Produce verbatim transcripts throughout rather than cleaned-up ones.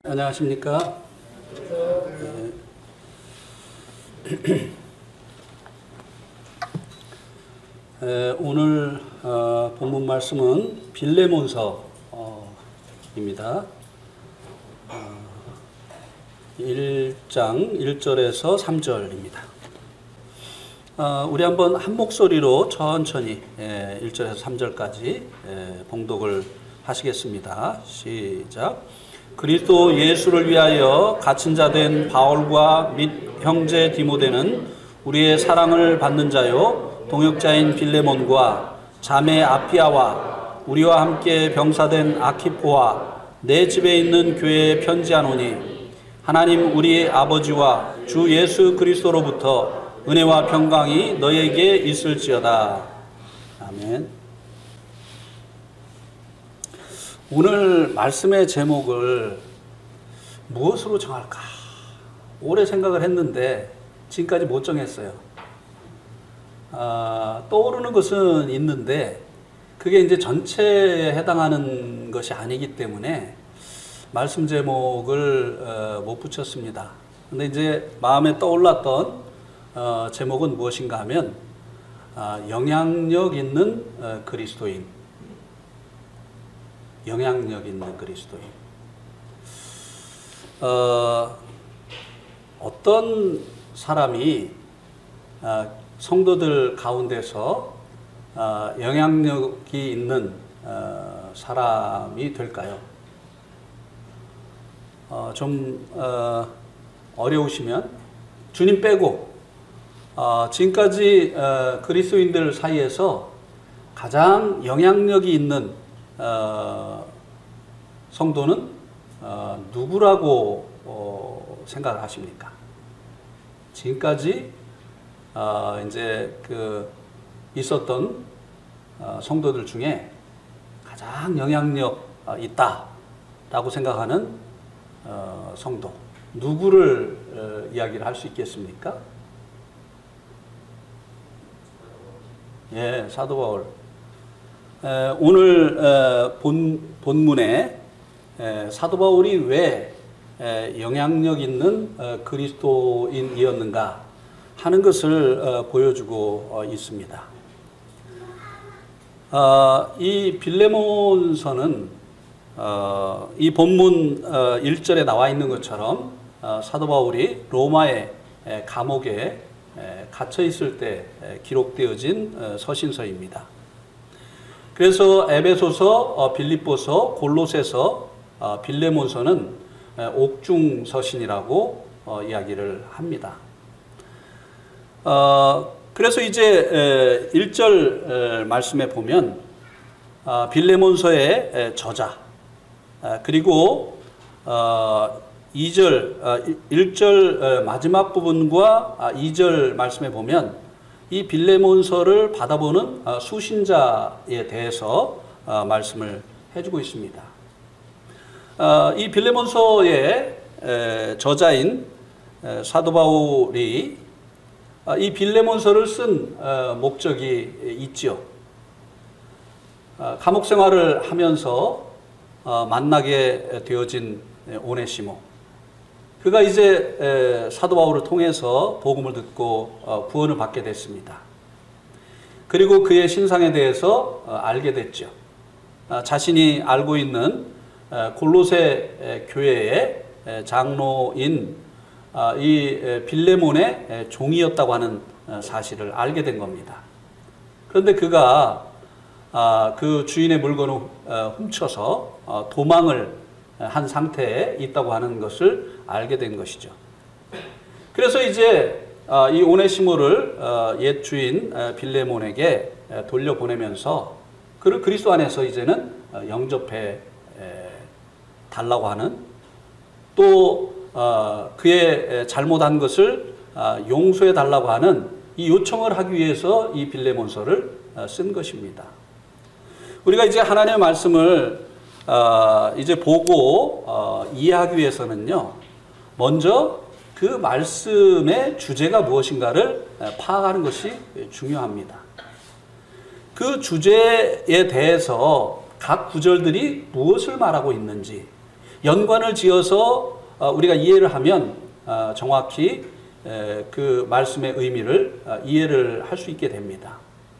안녕하십니까? 네. 에, 오늘 어, 본문 말씀은 빌레몬서입니다. 어, 일 장 일 절에서 삼 절입니다. 어, 우리 한번 한 목소리로 천천히 에, 일 절에서 삼 절까지 에, 봉독을 하시겠습니다. 시작. 그리스도 예수를 위하여 갇힌 자 된 바울과 및 형제 디모데는 우리의 사랑을 받는 자요 동역자인 빌레몬과 자매 아피아와 우리와 함께 병사된 아키포와 내 집에 있는 교회에 편지하노니 하나님 우리 아버지와 주 예수 그리스도로부터 은혜와 평강이 너에게 있을지어다. 아멘. 오늘 말씀의 제목을 무엇으로 정할까? 오래 생각을 했는데 지금까지 못 정했어요. 아, 떠오르는 것은 있는데 그게 이제 전체에 해당하는 것이 아니기 때문에 말씀 제목을 어, 못 붙였습니다. 근데 이제 마음에 떠올랐던 어, 제목은 무엇인가 하면 아, 영향력 있는 어, 그리스도인. 영향력 있는 그리스도인. 어, 어떤 사람이 어, 성도들 가운데서 어, 영향력이 있는 어, 사람이 될까요? 어, 좀 어, 어려우시면 주님 빼고 어, 지금까지 어, 그리스도인들 사이에서 가장 영향력이 있는 어, 성도는 어, 누구라고 어, 생각을 하십니까? 지금까지 어, 이제 그 있었던 어, 성도들 중에 가장 영향력 어, 있다라고 생각하는 어, 성도 누구를 어, 이야기를 할 수 있겠습니까? 예, 사도 바울. 에, 오늘 에, 본, 본문에 에, 사도 바울이 왜 에, 영향력 있는 어, 그리스도인이었는가 하는 것을 어, 보여주고 어, 있습니다. 어, 이 빌레몬서는 어, 이 본문 어, 일 절에 나와 있는 것처럼 어, 사도 바울이 로마의 에, 감옥에 에, 갇혀 있을 때 에, 기록되어진 어, 서신서입니다. 그래서 에베소서, 빌립보서, 골로새서, 빌레몬서는 옥중서신이라고 이야기를 합니다. 그래서 이제 일 절 말씀에 보면 빌레몬서의 저자 그리고 이 절, 일 절 마지막 부분과 이 절 말씀에 보면 이 빌레몬서를 받아보는 수신자에 대해서 말씀을 해주고 있습니다. 이 빌레몬서의 저자인 사도 바울이 이 빌레몬서를 쓴 목적이 있죠. 감옥 생활을 하면서 만나게 되어진 오네시모. 그가 이제 사도 바울을 통해서 복음을 듣고 구원을 받게 됐습니다. 그리고 그의 신상에 대해서 알게 됐죠. 자신이 알고 있는 골로새 교회의 장로인 이 빌레몬의 종이었다고 하는 사실을 알게 된 겁니다. 그런데 그가 그 주인의 물건을 훔쳐서 도망을 한 상태에 있다고 하는 것을 알게 된 것이죠. 그래서 이제 이 오네시모를 옛 주인 빌레몬에게 돌려보내면서 그를 그리스도 안에서 이제는 영접해 달라고 하는 또 그의 잘못한 것을 용서해 달라고 하는 이 요청을 하기 위해서 이 빌레몬서를 쓴 것입니다. 우리가 이제 하나님의 말씀을 어, 이제 보고 어, 이해하기 위해서는요, 먼저 그 말씀의 주제가 무엇인가를 파악하는 것이 중요합니다. 그 주제에 대해서 각 구절들이 무엇을 말하고 있는지, 연관을 지어서 우리가 이해를 하면 정확히 그 말씀의 의미를 이해를 할 수 있게 됩니다.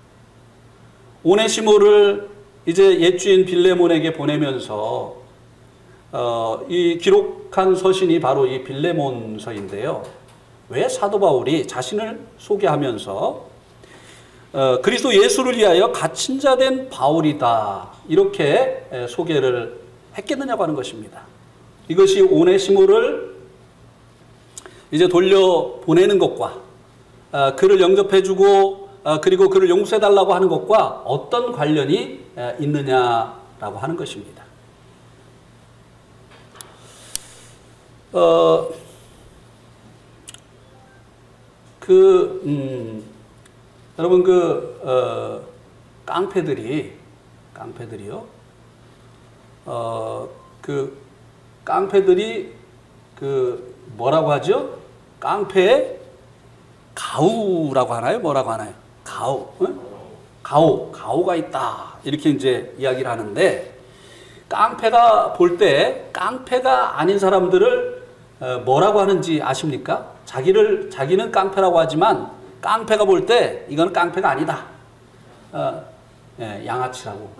오네시모를 이제 옛주인 빌레몬에게 보내면서 어, 이 기록한 서신이 바로 이 빌레몬서인데요. 왜 사도 바울이 자신을 소개하면서 어, 그리스도 예수를 위하여 갇힌 자 된 바울이다 이렇게 소개를 했겠느냐고 하는 것입니다. 이것이 오네시모를 이제 돌려 보내는 것과 어, 그를 영접해주고 어, 그리고 그를 용서해달라고 하는 것과 어떤 관련이 있느냐라고 하는 것입니다. 어, 그, 음, 여러분, 그, 어, 깡패들이, 깡패들이요, 어, 그, 깡패들이, 그, 뭐라고 하죠? 깡패의 가우라고 하나요? 뭐라고 하나요? 가우, 응? 가오, 가오가 있다. 이렇게 이제 이야기를 하는데, 깡패가 볼 때, 깡패가 아닌 사람들을 뭐라고 하는지 아십니까? 자기를, 자기는 깡패라고 하지만, 깡패가 볼 때, 이건 깡패가 아니다. 어, 예, 양아치라고.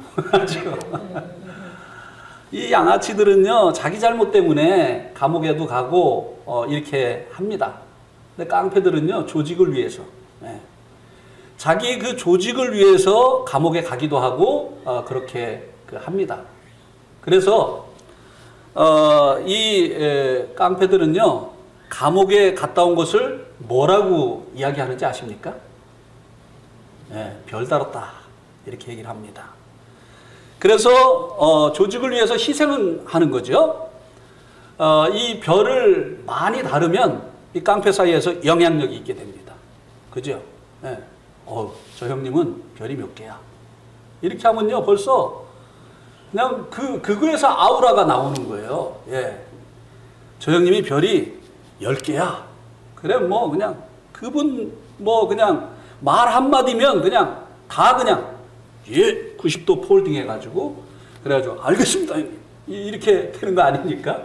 이 양아치들은요, 자기 잘못 때문에 감옥에도 가고, 어, 이렇게 합니다. 근데 깡패들은요, 조직을 위해서, 예. 자기 그 조직을 위해서 감옥에 가기도 하고 어, 그렇게 그 합니다. 그래서 어, 이 에, 깡패들은요 감옥에 갔다 온 것을 뭐라고 이야기하는지 아십니까? 예, 별다랐다 이렇게 얘기를 합니다. 그래서 어, 조직을 위해서 희생은 하는 거죠. 어, 이 별을 많이 다르면 이 깡패 사이에서 영향력이 있게 됩니다. 그죠? 예. 어, 저 형님은 별이 몇 개야? 이렇게 하면요, 벌써 그냥 그, 그거에서 아우라가 나오는 거예요. 예. 저 형님이 별이 열 개야. 그래, 뭐, 그냥, 그분, 뭐, 그냥, 말 한마디면 그냥, 다 그냥, 예, 구십 도 폴딩 해가지고, 그래가지고, 알겠습니다, 형님. 이렇게 되는 거 아닙니까?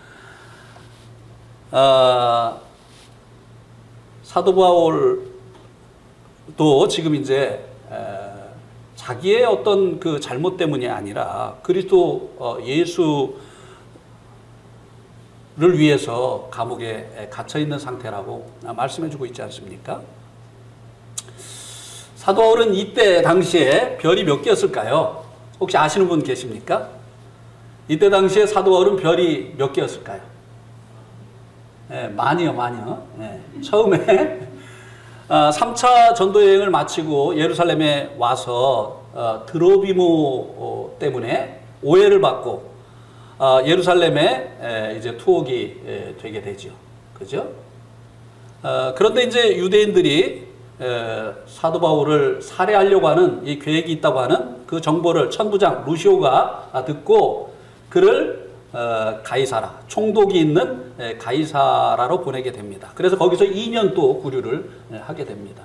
아, 사도 바울, 또 지금 이제 에, 자기의 어떤 그 잘못 때문이 아니라 그리스도 어, 예수를 위해서 감옥에 갇혀 있는 상태라고 말씀해주고 있지 않습니까? 사도 바울은 이때 당시에 별이 몇 개였을까요? 혹시 아시는 분 계십니까? 이때 당시에 사도 바울은 별이 몇 개였을까요? 네, 많이요, 많이요. 네, 처음에 어, 삼 차 전도 여행을 마치고 예루살렘에 와서 어, 드로비모 어, 때문에 오해를 받고 어, 예루살렘에 에, 이제 투옥이 에, 되게 되죠. 그죠? 어, 그런데 이제 유대인들이 에, 사도 바울을 살해하려고 하는 이 계획이 있다고 하는 그 정보를 천부장 루시오가 듣고 그를 어, 가이사라, 총독이 있는 에, 가이사라로 보내게 됩니다. 그래서 거기서 이 년 또 구류를 에, 하게 됩니다.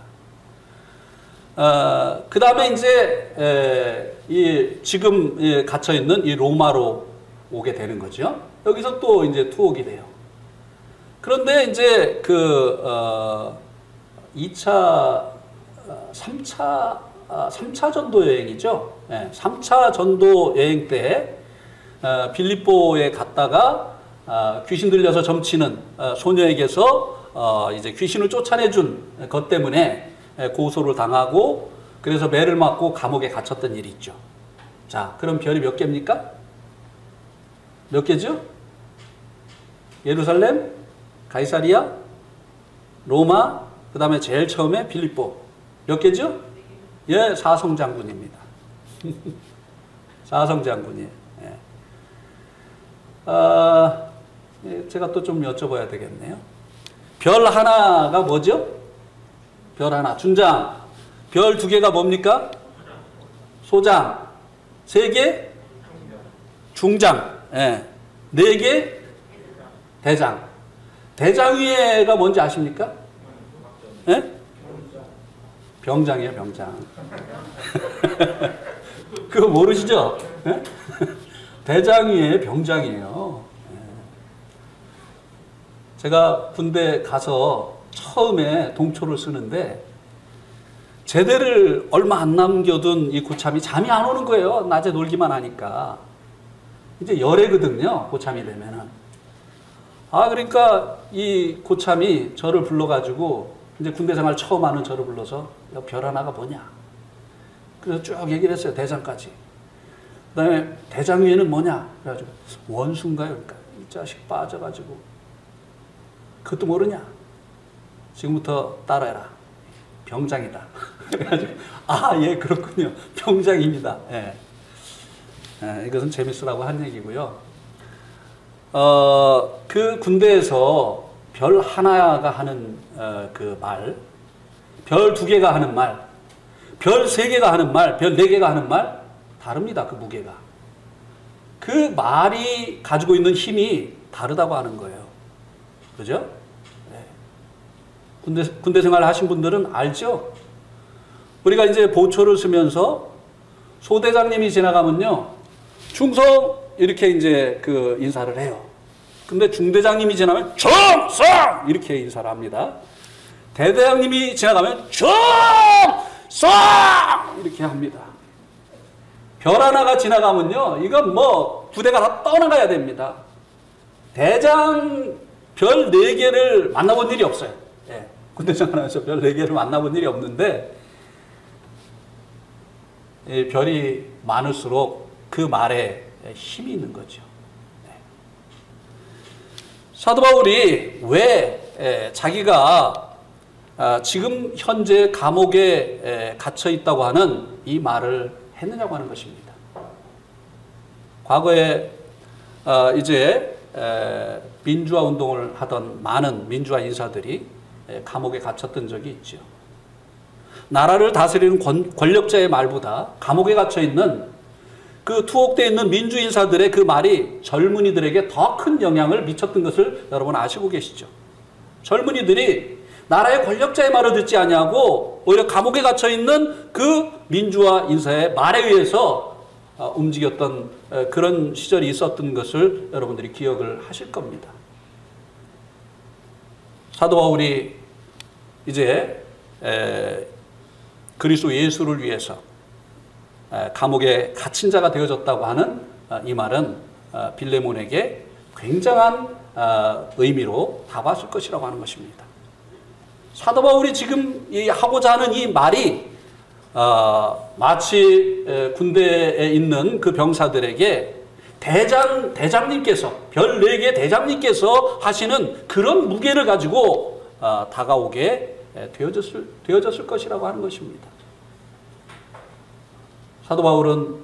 어, 그 다음에 이제 에, 이 지금 에, 갇혀 있는 이 로마로 오게 되는 거죠. 여기서 또 이제 투옥이 돼요. 그런데 이제 그 어, 이 차, 삼 차, 삼 차 전도 여행이죠. 네, 삼 차 전도 여행 때 어, 빌립보에 갔다가 어, 귀신 들려서 점치는 어, 소녀에게서 어, 이제 귀신을 쫓아내준 것 때문에 고소를 당하고 그래서 매를 맞고 감옥에 갇혔던 일이 있죠. 자, 그럼 별이 몇 개입니까? 몇 개죠? 예루살렘, 가이사리아, 로마, 그 다음에 제일 처음에 빌립보. 몇 개죠? 예, 사성장군입니다. 사성장군이에요. 예. 아, 제가 또 좀 여쭤봐야 되겠네요. 별 하나가 뭐죠? 별 하나. 준장. 별 두 개가 뭡니까? 소장. 세 개? 중장. 예. 네 개? 대장. 대장 위에가 뭔지 아십니까? 예? 병장이에요, 병장. 그거 모르시죠? 예? 대장 위에 병장이에요. 제가 군대 가서 처음에 동초를 쓰는데 제대를 얼마 안 남겨둔 이 고참이 잠이 안 오는 거예요. 낮에 놀기만 하니까. 이제 열애거든요. 고참이 되면은. 아, 그러니까 이 고참이 저를 불러가지고 이제 군대 생활 처음 하는 저를 불러서 야, 별 하나가 뭐냐. 그래서 쭉 얘기를 했어요. 대장까지. 그 다음에 대장 위에는 뭐냐. 그래가지고 원수인가요? 그러니까 이 자식 빠져가지고 그것도 모르냐. 지금부터 따라해라. 병장이다. 그래가지고 아, 예, 그렇군요. 병장입니다. 예. 예, 이것은 재밌으라고 한 얘기고요. 어, 그 군대에서 별 하나가 하는 어, 그 말, 별 두 개가 하는 말, 별 세 개가 하는 말, 별 네 개가 하는 말 다릅니다. 그 무게가. 그 말이 가지고 있는 힘이 다르다고 하는 거예요. 그죠? 네. 군대, 군대 생활 하신 분들은 알죠? 우리가 이제 보초를 쓰면서 소대장님이 지나가면요, 충성! 이렇게 이제 그 인사를 해요. 근데 중대장님이 지나가면 충성! 이렇게 인사를 합니다. 대대장님이 지나가면 충성! 이렇게 합니다. 별 하나가 지나가면요, 이건 뭐 부대가 다 떠나가야 됩니다. 대장 별 네 개를 만나본 일이 없어요. 예. 군대 생활하면서 별 네 개를 만나본 일이 없는데, 이 별이 많을수록 그 말에 힘이 있는 거죠. 네. 사도 바울이 왜 자기가 지금 현재 감옥에 갇혀 있다고 하는 이 말을 했느냐고 하는 것입니다. 과거에 이제 민주화 운동을 하던 많은 민주화 인사들이 감옥에 갇혔던 적이 있죠. 나라를 다스리는 권력자의 말보다 감옥에 갇혀 있는 그 투옥되어 있는 민주인사들의 그 말이 젊은이들에게 더 큰 영향을 미쳤던 것을 여러분 아시고 계시죠. 젊은이들이 나라의 권력자의 말을 듣지 아니하고 오히려 감옥에 갇혀 있는 그 민주화 인사의 말에 의해서 움직였던 그런 시절이 있었던 것을 여러분들이 기억을 하실 겁니다. 사도 바울이 이제 그리스도 예수를 위해서 감옥에 갇힌 자가 되어졌다고 하는 이 말은 빌레몬에게 굉장한 의미로 다가왔을 것이라고 하는 것입니다. 사도 바울이 지금 하고자 하는 이 말이 마치 군대에 있는 그 병사들에게 대장, 대장님께서, 별 네 개 대장님께서 하시는 그런 무게를 가지고 다가오게 되어졌을, 되어졌을 것이라고 하는 것입니다. 사도 바울은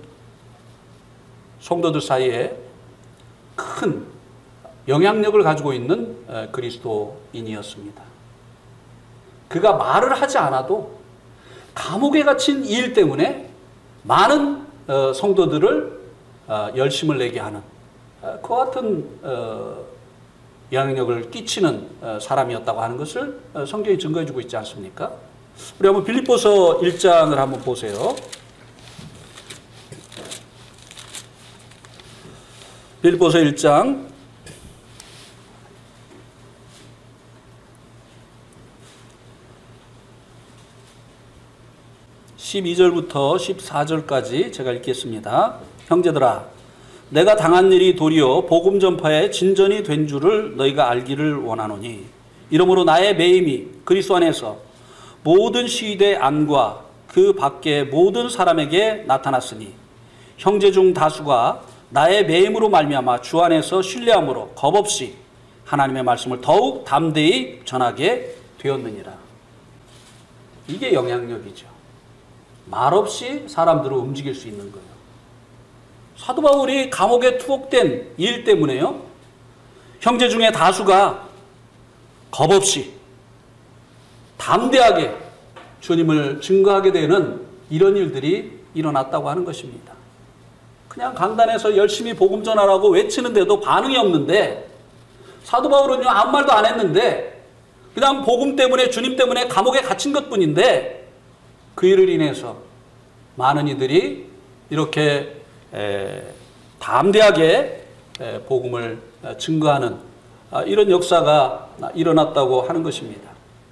성도들 사이에 큰 영향력을 가지고 있는 그리스도인이었습니다. 그가 말을 하지 않아도 감옥에 갇힌 일 때문에 많은 성도들을 열심을 내게 하는 그와 같은 영향력을 끼치는 사람이었다고 하는 것을 성경이 증거해 주고 있지 않습니까? 우리 한번 빌립보서 일 장을 한번 보세요. 빌립보서 일 장 십이 절부터 십사 절까지 제가 읽겠습니다. 형제들아, 내가 당한 일이 도리어 복음 전파의 진전이 된 줄을 너희가 알기를 원하노니, 이러므로 나의 매임이 그리스도 안에서 모든 시대 안과 그 밖의 모든 사람에게 나타났으니, 형제 중 다수가 나의 매임으로 말미암아 주 안에서 신뢰함으로 겁없이 하나님의 말씀을 더욱 담대히 전하게 되었느니라. 이게 영향력이죠. 말없이 사람들을 움직일 수 있는 거예요. 사도 바울이 감옥에 투옥된 일 때문에요, 형제 중에 다수가 겁없이 담대하게 주님을 증거하게 되는 이런 일들이 일어났다고 하는 것입니다. 그냥 강단에서 열심히 복음 전하라고 외치는데도 반응이 없는데, 사도 바울은요 아무 말도 안 했는데 그냥 복음 때문에, 주님 때문에 감옥에 갇힌 것뿐인데, 그 일을 인해서 많은 이들이 이렇게 에, 담대하게 에, 복음을 증거하는 이런 역사가 일어났다고 하는 것입니다.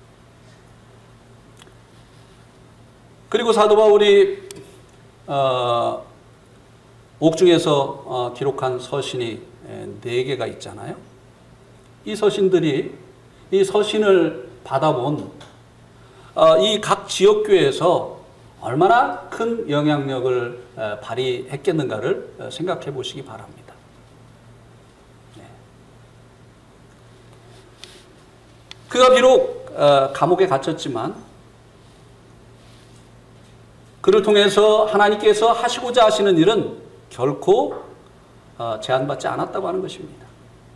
그리고 사도 바울이 어, 옥중에서 어, 기록한 서신이 네 개가 있잖아요. 이 서신들이 이 서신을 받아본 어, 이 각 지역교회에서 얼마나 큰 영향력을 어, 발휘했겠는가를 어, 생각해 보시기 바랍니다. 네. 그가 비록 어, 감옥에 갇혔지만 그를 통해서 하나님께서 하시고자 하시는 일은 결코 어, 제한받지 않았다고 하는 것입니다.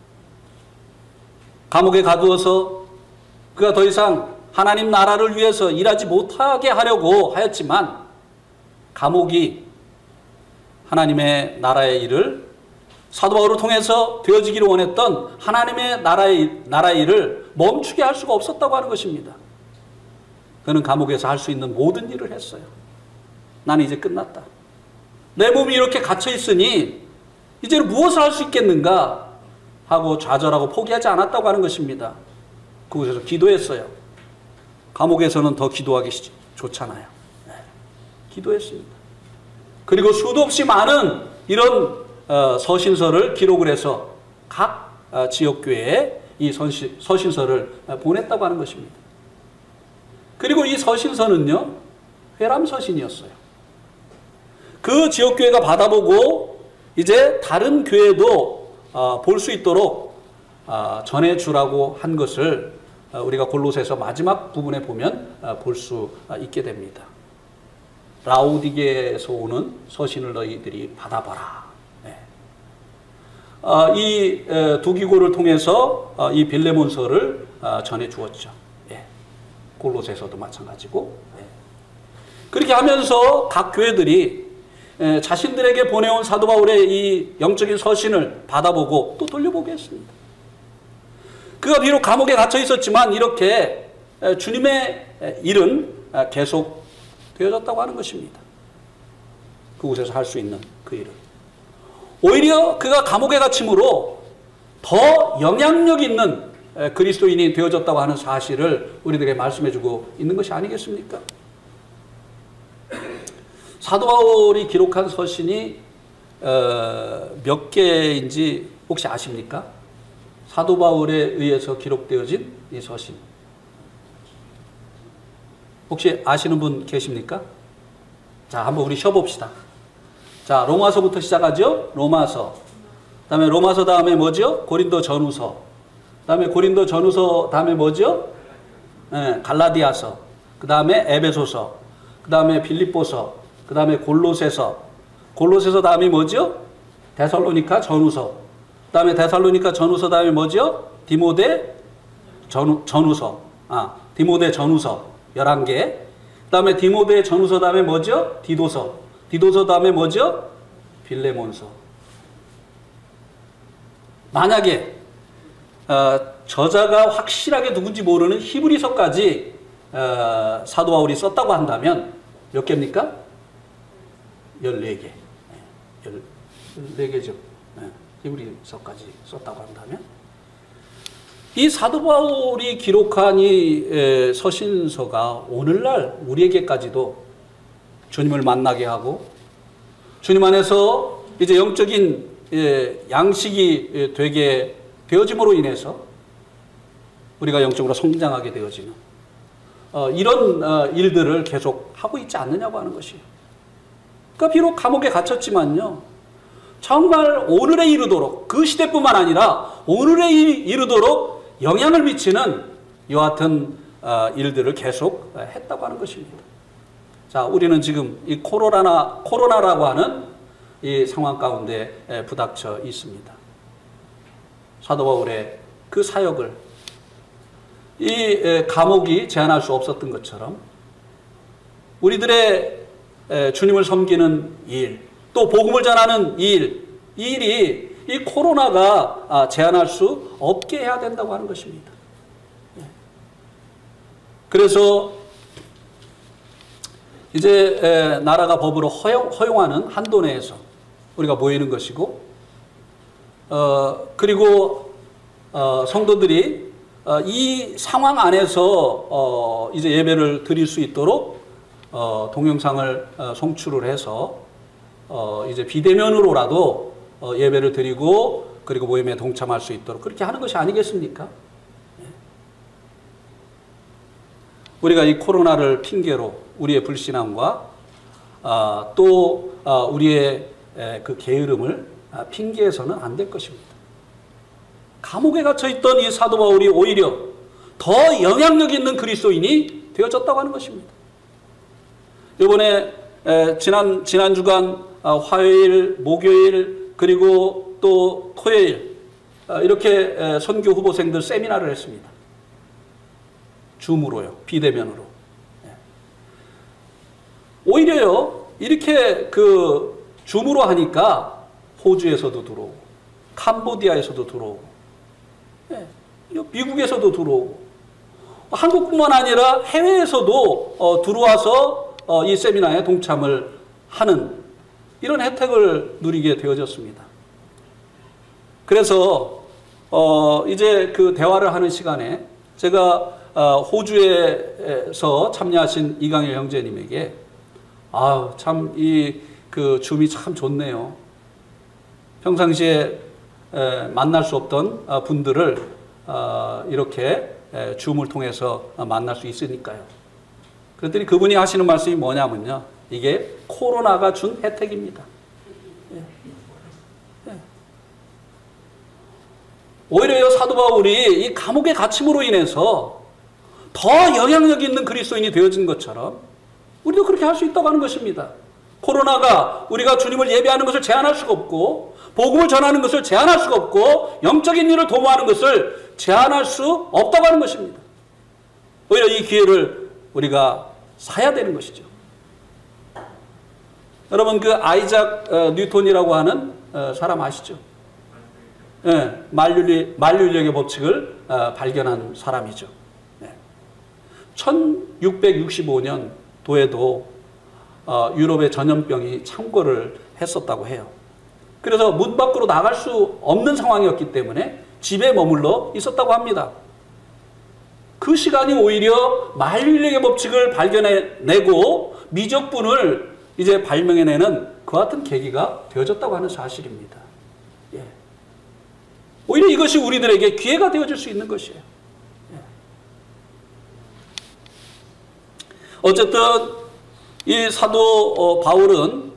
감옥에 가두어서 그가 더 이상 하나님 나라를 위해서 일하지 못하게 하려고 하였지만 감옥이 하나님의 나라의 일을 사도 바울을 통해서 되어지기를 원했던 하나님의 나라의, 나라의 일을 멈추게 할 수가 없었다고 하는 것입니다. 그는 감옥에서 할 수 있는 모든 일을 했어요. 나는 이제 끝났다. 내 몸이 이렇게 갇혀 있으니 이제는 무엇을 할 수 있겠는가 하고 좌절하고 포기하지 않았다고 하는 것입니다. 그곳에서 기도했어요. 감옥에서는 더 기도하기 좋잖아요. 네. 기도했습니다. 그리고 수도 없이 많은 이런 어, 서신서를 기록을 해서 각 어, 지역교회에 이 서신, 서신서를 보냈다고 하는 것입니다. 그리고 이 서신서는요, 회람서신이었어요. 그 지역교회가 받아보고 이제 다른 교회도 어, 볼 수 있도록 어, 전해주라고 한 것을 어, 우리가 골로새서 마지막 부분에 보면 어, 볼 수 어, 있게 됩니다. 라오디게에서 오는 서신을 너희들이 받아봐라. 네. 어, 이 두 기고를 통해서 어, 이 빌레몬서를 어, 전해주었죠. 예. 골로새서도 마찬가지고. 예. 그렇게 하면서 각 교회들이 자신들에게 보내온 사도 바울의 이 영적인 서신을 받아보고 또 돌려보게 했습니다. 그가 비록 감옥에 갇혀 있었지만 이렇게 주님의 일은 계속 되어졌다고 하는 것입니다. 그곳에서 할 수 있는 그 일은. 오히려 그가 감옥에 갇힘으로 더 영향력 있는 그리스도인이 되어졌다고 하는 사실을 우리들에게 말씀해주고 있는 것이 아니겠습니까? 사도 바울이 기록한 서신이 어, 몇 개인지 혹시 아십니까? 사도 바울에 의해서 기록되어진 이 서신. 혹시 아시는 분 계십니까? 자, 한번 우리 쉬어봅시다. 자, 로마서부터 시작하죠? 로마서. 그 다음에 로마서 다음에 뭐죠? 고린도 전후서. 그 다음에 고린도 전후서 다음에 뭐죠? 네, 갈라디아서. 그 다음에 에베소서. 그 다음에 빌립보서. 그 다음에 골로새서, 골로새서 다음이 뭐죠? 데살로니가 전후서. 그 다음에 데살로니가 전후서 다음에 뭐죠? 디모데 전, 전후서. 아, 디모데 전후서 열한 개. 그 다음에 디모데 전후서 다음에 뭐죠? 디도서. 디도서 다음에 뭐죠? 빌레몬서. 만약에 어, 저자가 확실하게 누군지 모르는 히브리서까지 어, 사도 바울이 썼다고 한다면 몇 개입니까? 열네 개. 열네 개죠. 히브리서까지 썼다고 한다면. 이 사도 바울이 기록한 이 서신서가 오늘날 우리에게까지도 주님을 만나게 하고 주님 안에서 이제 영적인 양식이 되게 되어짐으로 인해서 우리가 영적으로 성장하게 되어지는 이런 일들을 계속 하고 있지 않느냐고 하는 것이에요. 그러니까 비록 감옥에 갇혔지만요, 정말 오늘에 이르도록, 그 시대뿐만 아니라 오늘에 이르도록 영향을 미치는 이와 같은 일들을 계속 했다고 하는 것입니다. 자, 우리는 지금 이 코로나, 코로나라고 하는 이 상황 가운데 부닥쳐 있습니다. 사도 바울의 그 사역을 이 감옥이 제한할 수 없었던 것처럼 우리들의 주님을 섬기는 일, 또 복음을 전하는 일, 이 일이 이 코로나가 제한할 수 없게 해야 된다고 하는 것입니다. 그래서 이제 나라가 법으로 허용, 허용하는 한도 내에서 우리가 모이는 것이고, 어, 그리고 어, 성도들이 어, 이 상황 안에서 어, 이제 예배를 드릴 수 있도록 어, 동영상을 어, 송출을 해서 어, 이제 비대면으로라도 어, 예배를 드리고 그리고 모임에 동참할 수 있도록 그렇게 하는 것이 아니겠습니까? 우리가 이 코로나를 핑계로 우리의 불신앙과 어, 또 어, 우리의 에, 그 게으름을 아, 핑계해서는 안 될 것입니다. 감옥에 갇혀있던 이 사도 바울이 오히려 더 영향력 있는 그리스도인이 되어졌다고 하는 것입니다. 이번에 에, 지난, 지난 주간 어, 화요일, 목요일 그리고 또 토요일 어, 이렇게 에, 선교 후보생들 세미나를 했습니다. 줌으로요. 비대면으로. 오히려요. 이렇게 그 줌으로 하니까 호주에서도 들어오고 캄보디아에서도 들어오고 미국에서도 들어오고 한국뿐만 아니라 해외에서도 어, 들어와서 어, 이 세미나에 동참을 하는 이런 혜택을 누리게 되어졌습니다. 그래서 어, 이제 그 대화를 하는 시간에 제가 어, 호주에서 참여하신 이강일 형제님에게 아, 참 이 그 줌이 참 좋네요. 평상시에 에, 만날 수 없던 어, 분들을 어, 이렇게 에, 줌을 통해서 어, 만날 수 있으니까요. 그랬더니 그분이 하시는 말씀이 뭐냐면요. 이게 코로나가 준 혜택입니다. 예. 예. 오히려 사도 바울이 이 감옥의 갇힘으로 인해서 더 영향력 있는 그리스도인이 되어진 것처럼 우리도 그렇게 할 수 있다고 하는 것입니다. 코로나가 우리가 주님을 예배하는 것을 제한할 수가 없고 복음을 전하는 것을 제한할 수가 없고 영적인 일을 도모하는 것을 제한할 수 없다고 하는 것입니다. 오히려 이 기회를 우리가 사야 되는 것이죠. 여러분 그 아이작 뉴턴이라고 하는 사람 아시죠? 네, 만유리, 만유인력의 법칙을 발견한 사람이죠. 네. 천육백육십오 년 도에도 어, 유럽의 전염병이 창궐을 했었다고 해요. 그래서 문 밖으로 나갈 수 없는 상황이었기 때문에 집에 머물러 있었다고 합니다. 그 시간이 오히려 만유인력의 법칙을 발견해내고 미적분을 이제 발명해내는 그 같은 계기가 되어졌다고 하는 사실입니다. 예. 오히려 이것이 우리들에게 기회가 되어질 수 있는 것이에요. 예. 어쨌든 이 사도 바울은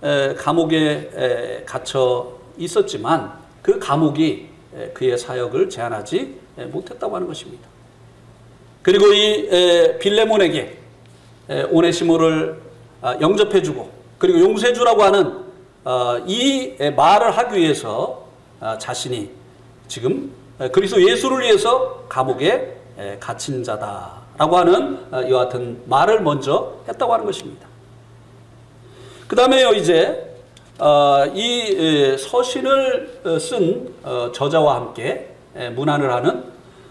감옥에 갇혀 있었지만 그 감옥이 그의 사역을 제한하지 못했다고 하는 것입니다. 그리고 이 빌레몬에게 오네시모를 영접해주고 그리고 용서해주라고 하는 이 말을 하기 위해서 자신이 지금 그리스도 예수를 위해서 감옥에 갇힌 자다 라고 하는 이와 같은 말을 먼저 했다고 하는 것입니다. 그 다음에요, 이제, 이 서신을 쓴 저자와 함께 문안을 하는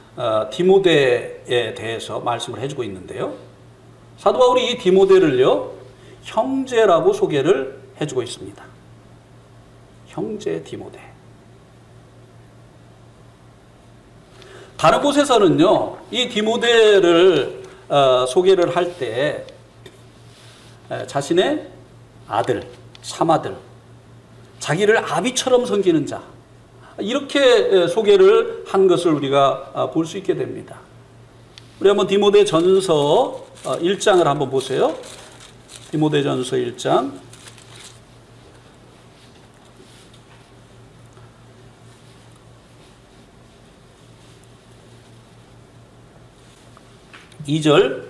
디모데에 대해서 말씀을 해주고 있는데요. 사도 바울이 이 디모데를요, 형제라고 소개를 해주고 있습니다. 형제 디모데. 다른 곳에서는요, 이 디모데를 어, 소개를 할 때 자신의 아들, 삼아들, 자기를 아비처럼 섬기는 자 이렇게 소개를 한 것을 우리가 볼 수 있게 됩니다. 우리 한번 디모데 전서 일 장을 한번 보세요. 디모데 전서 일 장 이 절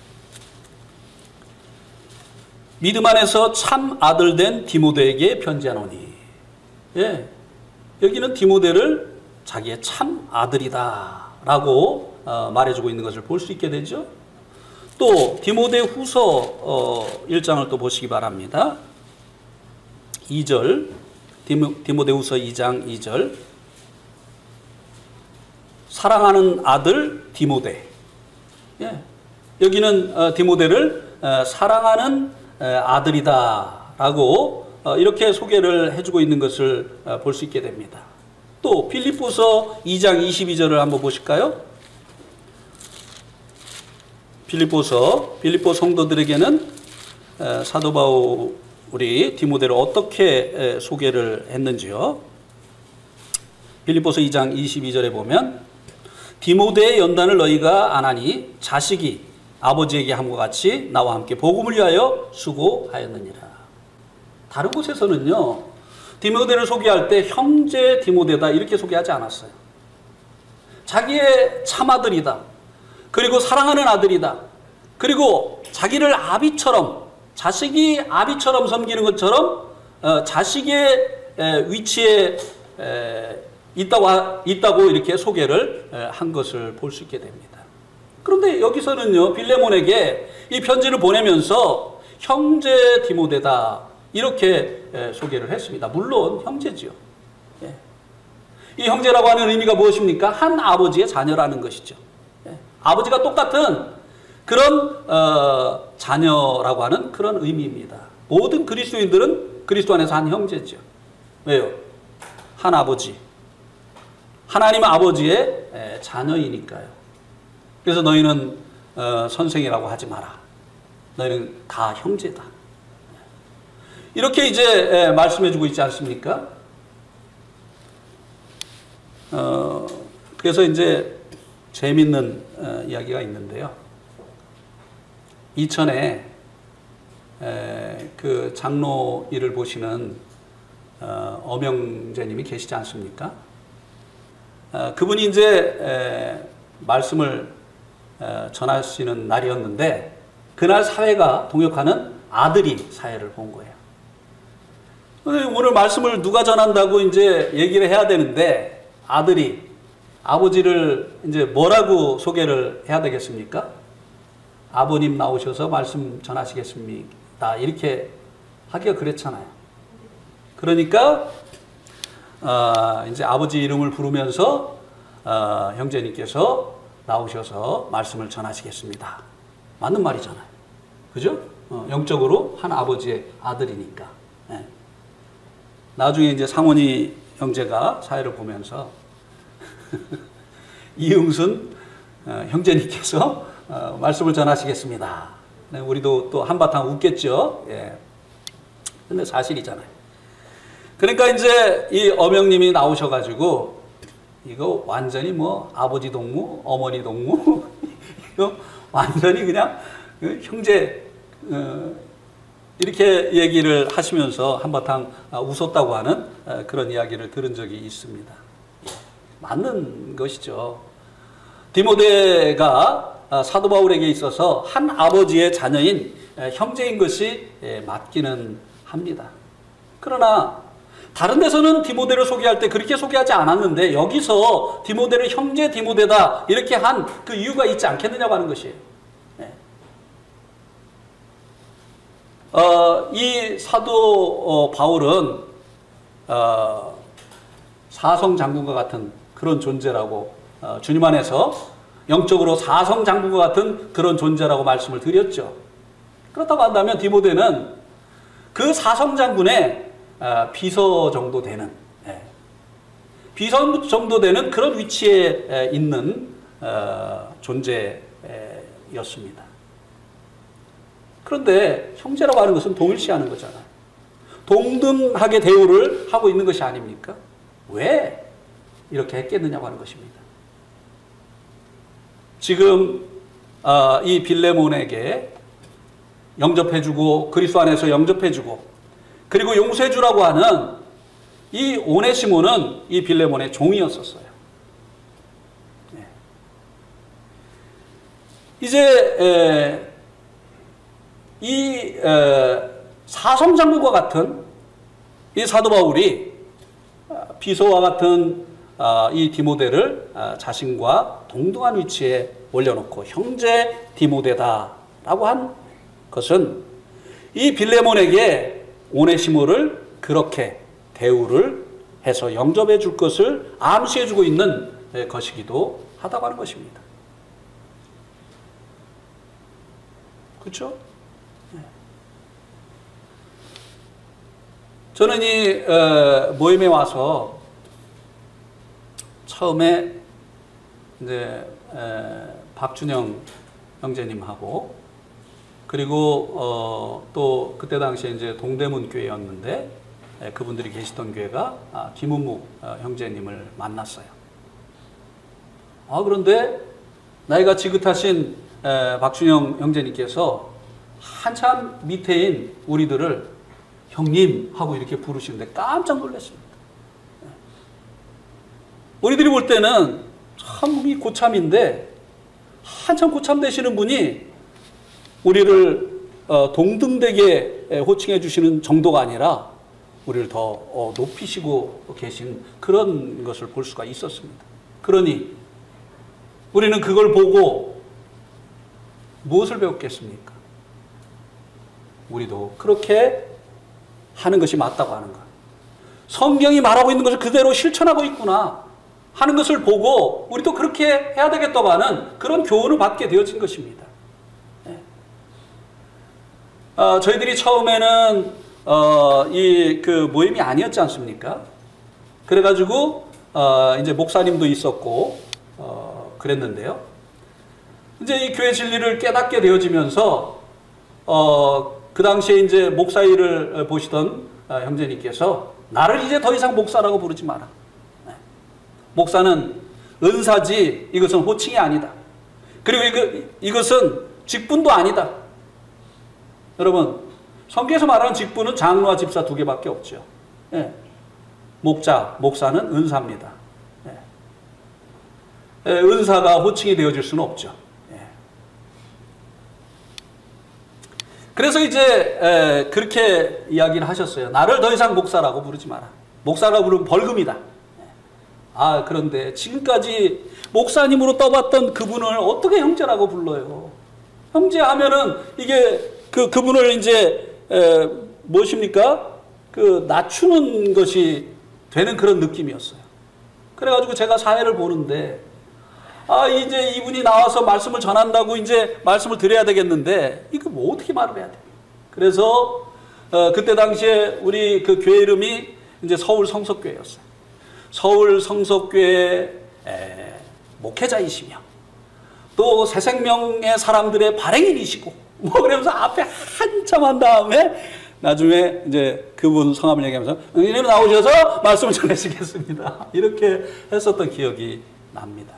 믿음 안에서 참 아들 된 디모데에게 편지하노니. 예, 여기는 디모데를 자기의 참 아들이다 라고 어, 말해주고 있는 것을 볼 수 있게 되죠. 또 디모데 후서 어, 일 장을 또 보시기 바랍니다. 이 절 디모, 디모데 후서 이 장 이 절 사랑하는 아들 디모데. 예, 여기는 어, 디모데를 어, 사랑하는 어, 아들이다 라고 어, 이렇게 소개를 해주고 있는 것을 어, 볼 수 있게 됩니다. 또 빌립보서 이 장 이십이 절을 한번 보실까요? 빌립보서 빌립보 성도들에게는 사도 바울이 디모데를 어떻게 소개를 했는지요. 빌립보서 이 장 이십이 절에 보면 디모데의 연단을 너희가 안 하니 자식이 아버지에게 함과 같이 나와 함께 복음을 위하여 수고하였느니라. 다른 곳에서는요, 디모데를 소개할 때 형제 디모데다 이렇게 소개하지 않았어요. 자기의 참아들이다. 그리고 사랑하는 아들이다. 그리고 자기를 아비처럼, 자식이 아비처럼 섬기는 것처럼 어, 자식의 에, 위치에 에, 있다고, 있다고 이렇게 소개를 에, 한 것을 볼 수 있게 됩니다. 그런데 여기서는요, 빌레몬에게 이 편지를 보내면서 형제 디모데다 이렇게 에, 소개를 했습니다. 물론 형제지요. 예. 이 형제라고 하는 의미가 무엇입니까? 한 아버지의 자녀라는 것이죠. 예. 아버지가 똑같은 그런 어, 자녀라고 하는 그런 의미입니다. 모든 그리스도인들은 그리스도 안에서 한 형제죠. 왜요? 한 아버지. 하나님 아버지의 에, 자녀이니까요. 그래서 너희는 어, 선생이라고 하지 마라. 너희는 다 형제다. 이렇게 이제 에, 말씀해주고 있지 않습니까? 어, 그래서 이제 재밌는 어, 이야기가 있는데요. 이천에 에, 그 장로 일을 보시는 어, 엄영재님이 계시지 않습니까? 어, 그분이 이제 에, 말씀을 에, 전하시는 날이었는데 그날 사회가 동역하는 아들이 사회를 본 거예요. 오늘 말씀을 누가 전한다고 이제 얘기를 해야 되는데 아들이 아버지를 이제 뭐라고 소개를 해야 되겠습니까? 아버님 나오셔서 말씀 전하시겠습니다. 이렇게 하기가 그랬잖아요. 그러니까 어, 이제 아버지 이름을 부르면서 어, 형제님께서 나오셔서 말씀을 전하시겠습니다. 맞는 말이잖아요. 그죠? 어, 영적으로 한 아버지의 아들이니까. 네. 나중에 이제 상원이 형제가 사회를 보면서 이응순 어, 형제님께서 어, 말씀을 전하시겠습니다. 네, 우리도 또 한바탕 웃겠죠. 예. 근데 사실이잖아요. 그러니까 이제 이 엄영님이 나오셔가지고 이거 완전히 뭐 아버지 동무, 어머니 동무 이거 완전히 그냥 형제 어, 이렇게 얘기를 하시면서 한바탕 웃었다고 하는 그런 이야기를 들은 적이 있습니다. 맞는 것이죠. 디모데가 사도 바울에게 있어서 한 아버지의 자녀인 형제인 것이 맞기는 합니다. 그러나 다른 데서는 디모데를 소개할 때 그렇게 소개하지 않았는데 여기서 디모데를 형제 디모데다 이렇게 한 그 이유가 있지 않겠느냐고 하는 것이에요. 네. 어, 이 사도 어, 바울은 어, 사성 장군과 같은 그런 존재라고 어, 주님 안에서 영적으로 사성 장군과 같은 그런 존재라고 말씀을 드렸죠. 그렇다고 한다면 디모데는 그 사성 장군의 어, 비서 정도 되는 예. 비서 정도 되는 그런 위치에 에, 있는 어, 존재였습니다. 그런데 형제라고 하는 것은 동일시하는 거잖아요. 동등하게 대우를 하고 있는 것이 아닙니까? 왜 이렇게 했겠느냐고 하는 것입니다. 지금 어, 이 빌레몬에게 영접해주고 그리스도 안에서 영접해주고 그리고 용서해주라고 하는 이 오네시모는 이 빌레몬의 종이었었어요. 네. 이제 에, 이 에, 사성장군과 같은 이 사도 바울이 비서와 같은 어, 이 디모데를 어, 자신과 동등한 위치에 올려놓고 형제 디모데다라고 한 것은 이 빌레몬에게 오네시모를 그렇게 대우를 해서 영접해 줄 것을 암시해 주고 있는 것이기도 하다고 하는 것입니다. 그렇죠? 네. 저는 이 어, 모임에 와서 처음에 이제 에, 박준영 형제님하고 그리고 어, 또 그때 당시에 이제 동대문 교회였는데 에, 그분들이 계시던 교회가 아, 김은묵 어, 형제님을 만났어요. 아, 그런데 나이가 지긋하신 에, 박준영 형제님께서 한참 밑에인 우리들을 형님 하고 이렇게 부르시는데 깜짝 놀랐습니다. 우리들이 볼 때는 참 고참인데 한참 고참 되시는 분이 우리를 어, 동등되게 호칭해 주시는 정도가 아니라 우리를 더 어, 높이시고 계신 그런 것을 볼 수가 있었습니다. 그러니 우리는 그걸 보고 무엇을 배웠겠습니까? 우리도 그렇게 하는 것이 맞다고 하는 것. 성경이 말하고 있는 것을 그대로 실천하고 있구나 하는 것을 보고 우리도 그렇게 해야 되겠다고 하는 그런 교훈을 받게 되어진 것입니다. 네. 어, 저희들이 처음에는 어, 이 그 모임이 아니었지 않습니까? 그래가지고 어, 이제 목사님도 있었고 어, 그랬는데요. 이제 이 교회 진리를 깨닫게 되어지면서 어, 그 당시에 이제 목사 일을 보시던 어, 형제님께서 나를 이제 더 이상 목사라고 부르지 마라. 네. 목사는 은사지 이것은 호칭이 아니다. 그리고 이거, 이것은 직분도 아니다. 여러분 성경에서 말하는 직분은 장로와 집사 두 개밖에 없죠. 네. 목자, 목사는 은사입니다. 네. 네, 은사가 호칭이 되어질 수는 없죠. 그래서 이제 에, 그렇게 이야기를 하셨어요. 나를 더 이상 목사라고 부르지 마라. 목사라고 부르면 벌금이다. 아, 그런데 지금까지 목사님으로 떠봤던 그분을 어떻게 형제라고 불러요? 형제 하면은 이게 그 그분을 이제 에, 무엇입니까? 그 낮추는 것이 되는 그런 느낌이었어요. 그래가지고 제가 사회를 보는데 아, 이제 이분이 나와서 말씀을 전한다고 이제 말씀을 드려야 되겠는데, 이거 뭐 어떻게 말을 해야 돼? 그래서, 어, 그때 당시에 우리 그 교회 이름이 이제 서울 성석교회였어요. 서울 성석교회 목회자이시며, 또 새생명의 사람들의 발행인이시고, 뭐 그러면서 앞에 한참 한 다음에, 나중에 이제 그분 성함을 얘기하면서, 이님 나오셔서 말씀을 전해주시겠습니다. 이렇게 했었던 기억이 납니다.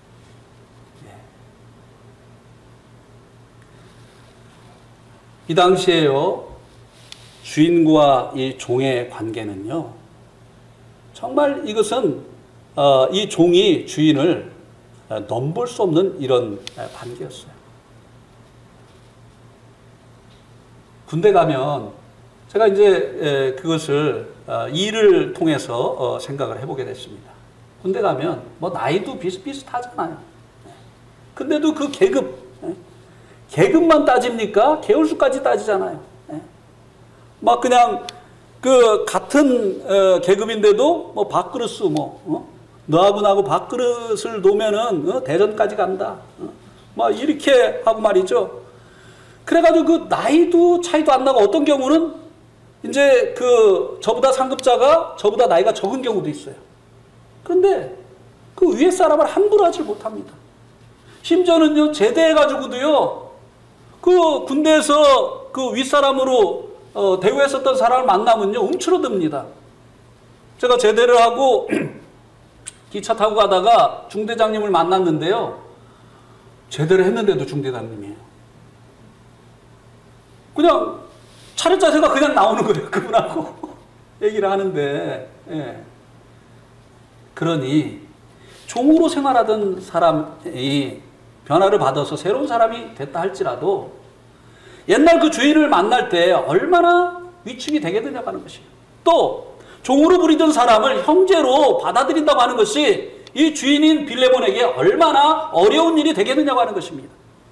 이 당시에요, 주인과 이 종의 관계는요, 정말 이것은, 어, 이 종이 주인을 넘볼 수 없는 이런 관계였어요. 군대 가면, 제가 이제 그것을 일을 통해서 생각을 해보게 됐습니다. 군대 가면, 뭐, 나이도 비슷비슷하잖아요. 근데도 그 계급, 계급만 따집니까? 계열수까지 따지잖아요. 예. 막 그냥 그 같은 어, 계급인데도 뭐 밥그릇수 뭐 어? 너하고 나하고 밥그릇을 놓으면은 어? 대전까지 간다. 어? 막 이렇게 하고 말이죠. 그래가지고 그 나이도 차이도 안 나고 어떤 경우는 이제 그 저보다 상급자가 저보다 나이가 적은 경우도 있어요. 그런데 그 위에 사람을 함부로 하질 못합니다. 심지어는요 제대해가지고도요. 그 군대에서 그 윗사람으로 어, 대우했었던 사람을 만나면요 움츠러듭니다. 제가 제대를 하고 기차 타고 가다가 중대장님을 만났는데요. 제대를 했는데도 중대장님이에요. 그냥 차렷 자세가 그냥 나오는 거예요. 그분하고 얘기를 하는데 예. 그러니 종으로 생활하던 사람이 변화를 받아서 새로운 사람이 됐다 할지라도 옛날 그 주인을 만날 때 얼마나 위축이 되게 되냐고 하는 것이에요. 또 종으로 부리던 사람을 형제로 받아들인다고 하는 것이 이 주인인 빌레몬에게 얼마나 어려운 일이 되겠느냐고 하는 것입니다.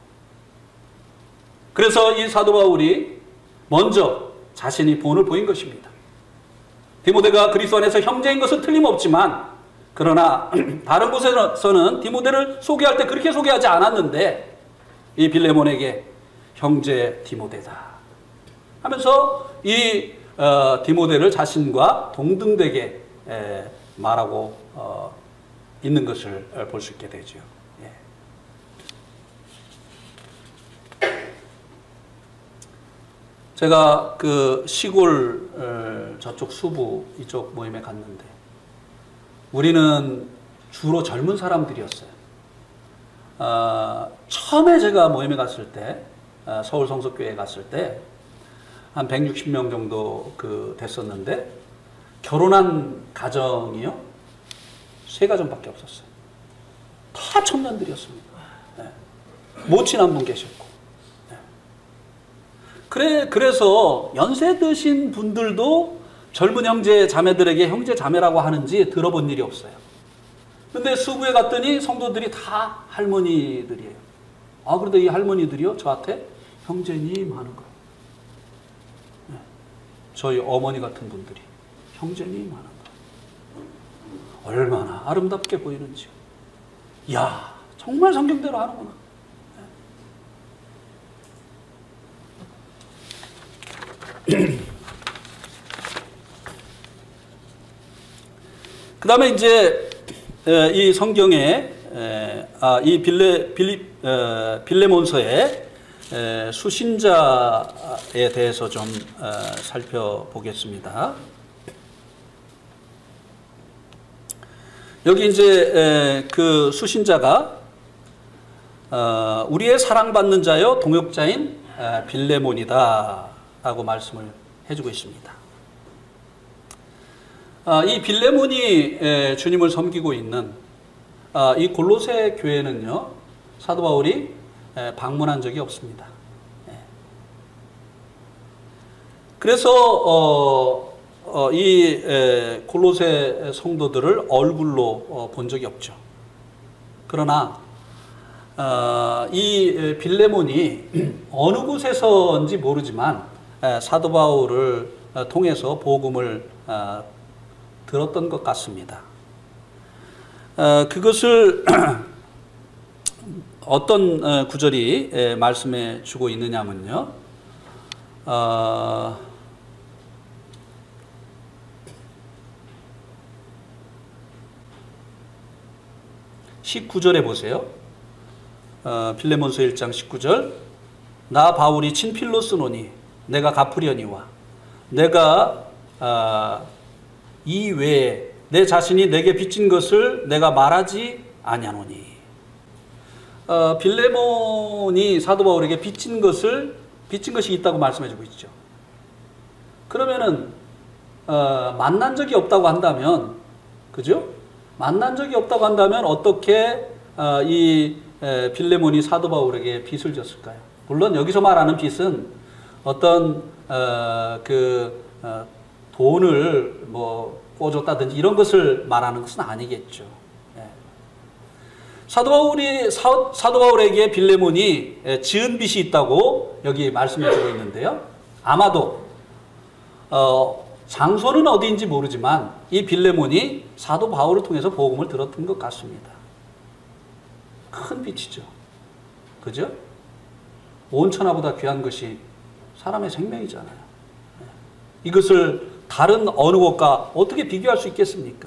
그래서 이 사도 바울이 먼저 자신이 본을 보인 것입니다. 디모데가 그리스도 안에서 형제인 것은 틀림없지만 그러나 다른 곳에서는 디모데를 소개할 때 그렇게 소개하지 않았는데 이 빌레몬에게 형제 디모데다 하면서 이 어, 디모데를 자신과 동등되게 에, 말하고 어, 있는 것을 볼 수 있게 되죠. 예. 제가 그 시골 저쪽 수부 이쪽 모임에 갔는데 우리는 주로 젊은 사람들이었어요. 어, 처음에 제가 모임에 갔을 때 어, 서울 성석교회에 갔을 때 한 백육십 명 정도 그 됐었는데 결혼한 가정이요 세 가정밖에 없었어요. 다 청년들이었습니다. 네. 모친 한 분 계셨고. 네. 그래 그래서 연세 드신 분들도 젊은 형제 자매들에게 형제 자매라고 하는지 들어본 일이 없어요. 근데 수부에 갔더니 성도들이 다 할머니들이에요. 아 그런데 이 할머니들이요 저한테 형제님 하는 거예요. 네. 저희 어머니 같은 분들이 형제님 하는 거예요. 얼마나 아름답게 보이는지요. 이야 정말 성경대로 하는구나. 네. 그 다음에 이제 이 성경에 이 빌레 빌립 빌레몬서의 수신자에 대해서 좀 살펴보겠습니다. 여기 이제 그 수신자가 우리의 사랑받는 자여 동역자인 빌레몬이다라고 말씀을 해주고 있습니다. 이 빌레몬이 주님을 섬기고 있는 이 골로새 교회는요 사도 바울이 방문한 적이 없습니다. 그래서 이 골로새 성도들을 얼굴로 본 적이 없죠. 그러나 이 빌레몬이 어느 곳에서인지 모르지만 사도 바울을 통해서 복음을 들었던 것 같습니다. 어, 그것을 어떤 구절이 말씀해 주고 있느냐면요. 어, 십구 절에 보세요. 어, 빌레몬서 일 장 십구 절 나 바울이 친필로 쓰노니 내가 갚으려니와 내가 어, 이 외에 내 자신이 내게 빚진 것을 내가 말하지 아니하노니. 어, 빌레몬이 사도 바울에게 빚진 것을 빚진 것이 있다고 말씀해주고 있죠. 그러면은 어, 만난 적이 없다고 한다면, 그죠? 만난 적이 없다고 한다면 어떻게 어, 이 에, 빌레몬이 사도 바울에게 빚을 졌을까요? 물론 여기서 말하는 빚은 어떤 어, 그 어, 돈을 뭐 꿔줬다든지 이런 것을 말하는 것은 아니겠죠. 예. 사도 바울이 사, 사도 바울에게 빌레몬이 지은 빚이 있다고 여기 말씀해주고 있는데요. 아마도 어, 장소는 어디인지 모르지만 이 빌레몬이 사도 바울을 통해서 복음을 들었던 것 같습니다. 큰 빚이죠. 그죠? 온 천하보다 귀한 것이 사람의 생명이잖아요. 예. 이것을 다른 어느 것과 어떻게 비교할 수 있겠습니까?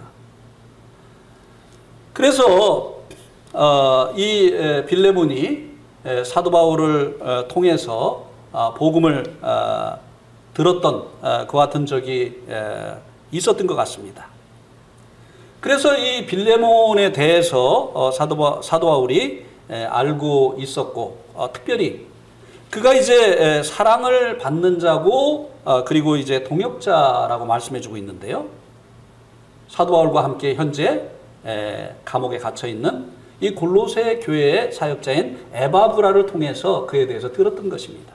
그래서 어, 이 빌레몬이 사도 바울을 어, 통해서 어, 복음을 어, 들었던 어, 그 같은 적이 에, 있었던 것 같습니다. 그래서 이 빌레몬에 대해서 어, 사도, 바, 사도 바울이 에, 알고 있었고 어, 특별히 그가 이제 에, 사랑을 받는 자고 어, 그리고 이제 동역자라고 말씀해주고 있는데요. 사도 바울과 함께 현재 에, 감옥에 갇혀 있는 이 골로새 교회의 사역자인 에바브라를 통해서 그에 대해서 들었던 것입니다.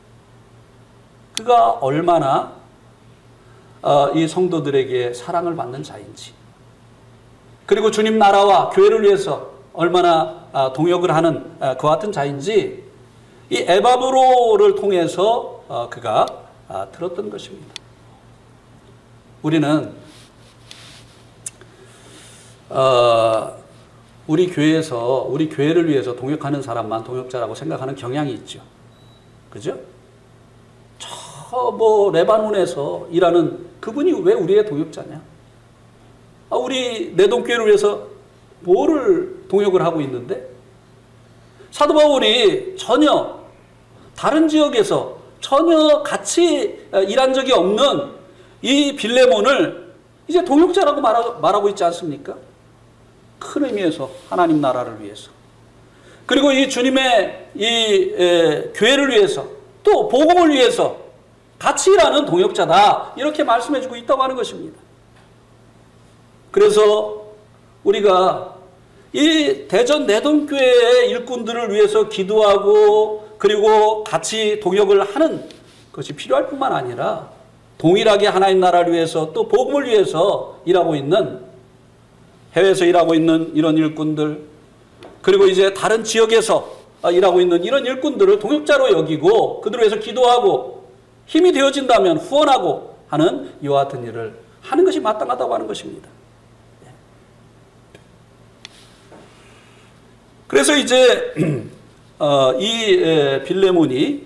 그가 얼마나 어, 이 성도들에게 사랑을 받는 자인지, 그리고 주님 나라와 교회를 위해서 얼마나 어, 동역을 하는 어, 그와 같은 자인지 이 에바브로를 통해서 어, 그가 아, 들었던 것입니다. 우리는 어, 우리 교회에서 우리 교회를 위해서 동역하는 사람만 동역자라고 생각하는 경향이 있죠. 그죠? 저 뭐 레바논에서 일하는 그분이 왜 우리의 동역자냐? 아, 우리 내동교회를 위해서 뭐를 동역을 하고 있는데? 사도 바울이 전혀 다른 지역에서 전혀 같이 일한 적이 없는 이 빌레몬을 이제 동역자라고 말하고 있지 않습니까? 큰 의미에서 하나님 나라를 위해서, 그리고 이 주님의 이 에, 교회를 위해서, 또 복음을 위해서 같이 일하는 동역자다, 이렇게 말씀해주고 있다고 하는 것입니다. 그래서 우리가 이 대전 내동교회의 일꾼들을 위해서 기도하고 그리고 같이 동역을 하는 것이 필요할 뿐만 아니라 동일하게 하나님 나라를 위해서 또 복음을 위해서 일하고 있는, 해외에서 일하고 있는 이런 일꾼들, 그리고 이제 다른 지역에서 일하고 있는 이런 일꾼들을 동역자로 여기고 그들을 위해서 기도하고 힘이 되어진다면 후원하고 하는 이와 같은 일을 하는 것이 마땅하다고 하는 것입니다. 그래서 이제 어, 이 빌레몬이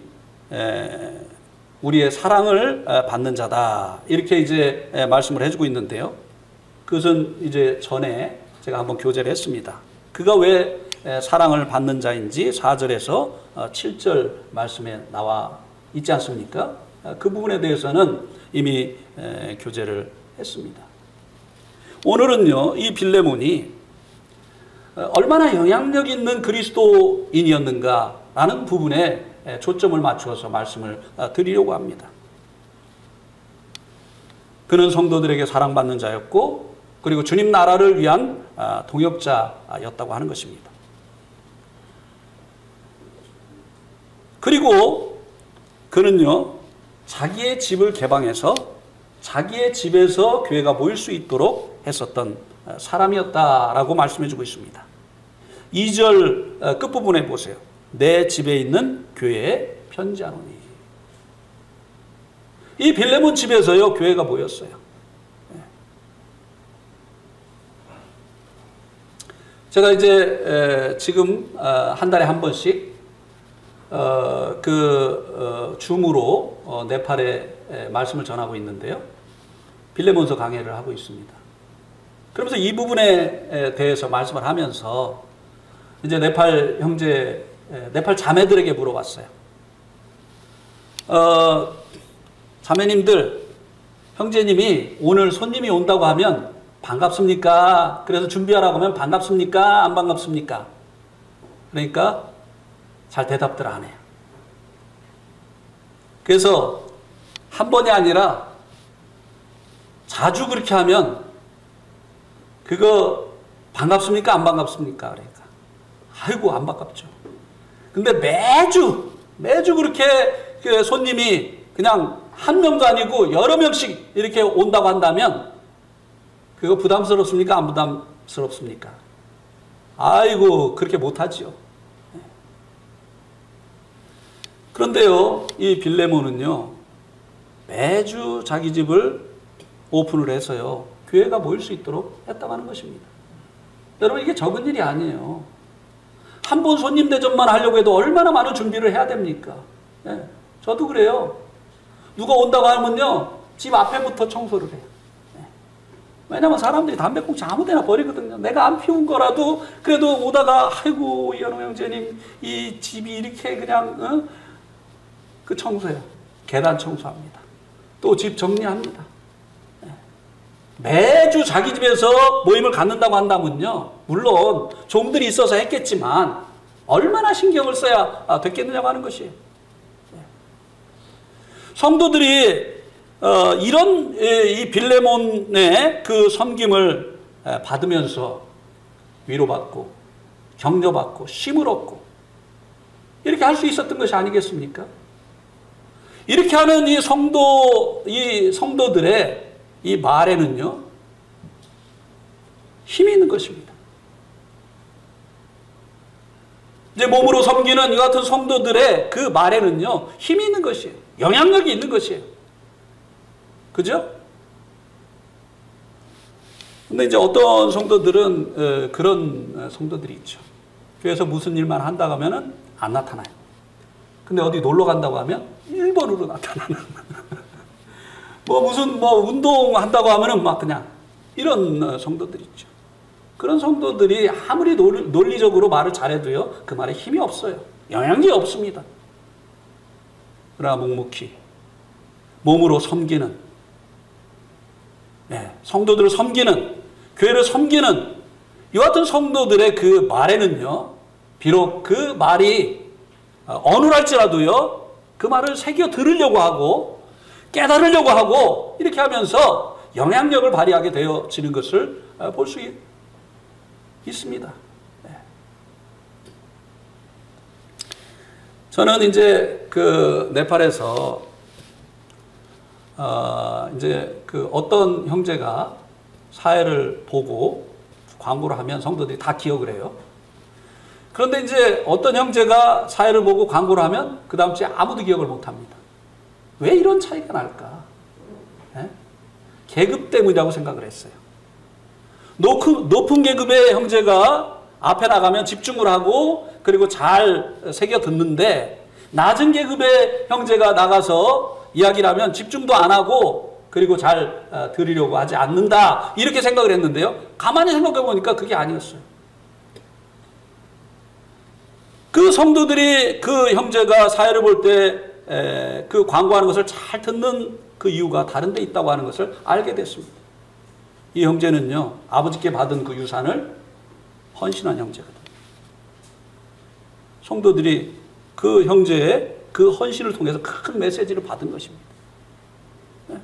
우리의 사랑을 받는 자다, 이렇게 이제 말씀을 해주고 있는데요. 그것은 이제 전에 제가 한번 교제를 했습니다. 그가 왜 사랑을 받는 자인지 사 절에서 칠 절 말씀에 나와 있지 않습니까? 그 부분에 대해서는 이미 교제를 했습니다. 오늘은요, 이 빌레몬이 얼마나 영향력 있는 그리스도인이었는가라는 부분에 초점을 맞추어서 말씀을 드리려고 합니다. 그는 성도들에게 사랑받는 자였고 그리고 주님 나라를 위한 동역자였다고 하는 것입니다. 그리고 그는요, 자기의 집을 개방해서 자기의 집에서 교회가 모일 수 있도록 했었던 사람이었다라고 말씀해주고 있습니다. 이 절 끝부분에 보세요. 내 집에 있는 교회에 편지하노니. 이 빌레몬 집에서요, 교회가 모였어요. 제가 이제 지금 한 달에 한 번씩 그 줌으로 네팔에 말씀을 전하고 있는데요. 빌레몬서 강해를 하고 있습니다. 그러면서 이 부분에 대해서 말씀을 하면서 이제 네팔 형제, 네팔 자매들에게 물어봤어요. 어, 자매님들, 형제님이 오늘 손님이 온다고 하면 반갑습니까? 그래서 준비하라고 하면 반갑습니까? 안 반갑습니까? 그러니까 잘 대답들 안 해요. 그래서 한 번이 아니라 자주 그렇게 하면 그거 반갑습니까? 안 반갑습니까? 그러니까 아이고 안 반갑죠. 근데 매주 매주 그렇게 그 손님이 그냥 한 명도 아니고 여러 명씩 이렇게 온다고 한다면 그거 부담스럽습니까? 안 부담스럽습니까? 아이고 그렇게 못하지요. 그런데요, 이 빌레몬은요, 매주 자기 집을 오픈을 해서요, 교회가 모일 수 있도록 했다고 하는 것입니다. 여러분, 이게 적은 일이 아니에요. 한 번 손님 대접만 하려고 해도 얼마나 많은 준비를 해야 됩니까? 네, 저도 그래요. 누가 온다고 하면요, 집 앞에부터 청소를 해요. 네. 왜냐면 사람들이 담배꽁초 아무데나 버리거든요. 내가 안 피운 거라도 그래도 오다가 아이고 이현호 형제님 이 집이 이렇게 그냥 어? 그 청소해요. 계단 청소합니다. 또 집 정리합니다. 네. 매주 자기 집에서 모임을 갖는다고 한다면요, 물론 종들이 있어서 했겠지만 얼마나 신경을 써야 됐겠느냐고 하는 것이에요. 성도들이 어, 이런 이 빌레몬의 그 섬김을 받으면서 위로받고 격려받고 쉼을 얻고 이렇게 할 수 있었던 것이 아니겠습니까? 이렇게 하는 이 성도 이 성도들의 이 말에는요, 힘이 있는 것입니다. 이제 몸으로 섬기는 이 같은 성도들의 그 말에는요, 힘이 있는 것이에요. 영향력이 있는 것이에요. 그죠? 근데 이제 어떤 성도들은 그런 성도들이 있죠. 교회에서 무슨 일만 한다고 하면은 안 나타나요. 근데 어디 놀러 간다고 하면 일 번으로 나타나는. 뭐 무슨 뭐 운동 한다고 하면은 막 그냥 이런 성도들이 있죠. 그런 성도들이 아무리 논리적으로 말을 잘해도요, 그 말에 힘이 없어요. 영향력이 없습니다. 그러나 묵묵히 몸으로 섬기는, 네, 성도들을 섬기는, 교회를 섬기는 이 같은 성도들의 그 말에는요, 비록 그 말이 어눌할지라도요, 그 말을 새겨 들으려고 하고 깨달으려고 하고 이렇게 하면서 영향력을 발휘하게 되어지는 것을 볼 수 있습니다. 네. 저는 이제 그 네팔에서 어 이제 그 어떤 형제가 사회를 보고 광고를 하면 성도들이 다 기억을 해요. 그런데 이제 어떤 형제가 사회를 보고 광고를 하면 그 다음 주에 아무도 기억을 못 합니다. 왜 이런 차이가 날까? 네? 계급 때문이라고 생각을 했어요. 높은, 높은 계급의 형제가 앞에 나가면 집중을 하고 그리고 잘 새겨 듣는데, 낮은 계급의 형제가 나가서 이야기를 하면 집중도 안 하고 그리고 잘 들으려고 하지 않는다, 이렇게 생각을 했는데요, 가만히 생각해 보니까 그게 아니었어요. 그 성도들이 그 형제가 사회를 볼 때 그 광고하는 것을 잘 듣는 그 이유가 다른 데 있다고 하는 것을 알게 됐습니다. 이 형제는요, 아버지께 받은 그 유산을 헌신한 형제거든요. 성도들이 그 형제의 그 헌신을 통해서 큰 메시지를 받은 것입니다. 네.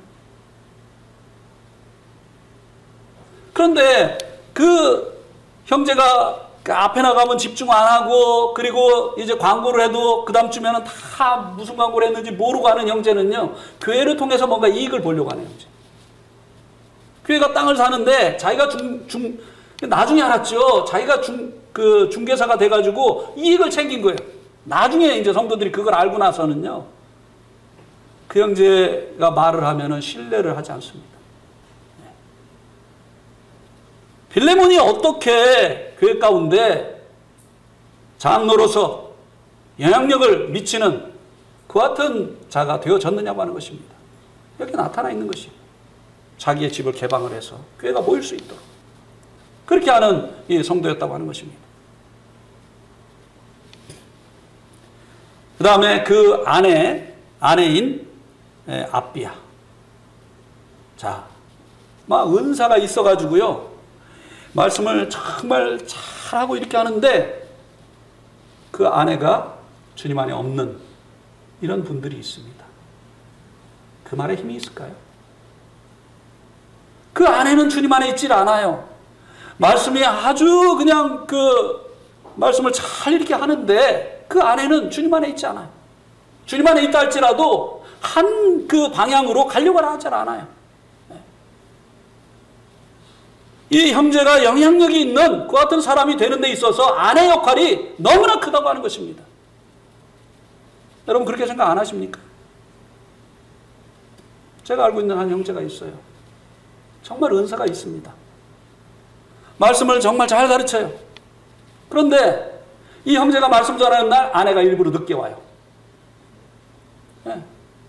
그런데 그 형제가 그 앞에 나가면 집중 안 하고 그리고 이제 광고를 해도 그 다음 주면은 다 무슨 광고를 했는지 모르고 하는 형제는요, 교회를 통해서 뭔가 이익을 보려고 하는 형제. 교회가 땅을 사는데 자기가 중, 중, 나중에 알았죠. 자기가 중, 그 중개사가 돼가지고 이익을 챙긴 거예요. 나중에 이제 성도들이 그걸 알고 나서는요, 그 형제가 말을 하면은 신뢰를 하지 않습니다. 빌레몬이 어떻게 교회 가운데 장로로서 영향력을 미치는 그 같은 자가 되어졌느냐고 하는 것입니다. 이렇게 나타나 있는 것이 자기의 집을 개방을 해서 교회가 모일 수 있도록 그렇게 하는 이 성도였다고 하는 것입니다. 그 다음에 그 아내, 아내인 아비야. 자, 막 은사가 있어가지고요, 말씀을 정말 잘하고 이렇게 하는데 그 아내가 주님 안에 없는 이런 분들이 있습니다. 그 말에 힘이 있을까요? 그 아내는 주님 안에 있질 않아요. 말씀이 아주 그냥 그 말씀을 잘 이렇게 하는데 그 아내는 주님 안에 있지 않아요. 주님 안에 있다 할지라도 한 그 방향으로 가려고 하지 않아요. 이 형제가 영향력이 있는 그 같은 사람이 되는 데 있어서 아내 역할이 너무나 크다고 하는 것입니다. 여러분 그렇게 생각 안 하십니까? 제가 알고 있는 한 형제가 있어요. 정말 은사가 있습니다. 말씀을 정말 잘 가르쳐요. 그런데 이 형제가 말씀 전하는 날 아내가 일부러 늦게 와요. 네.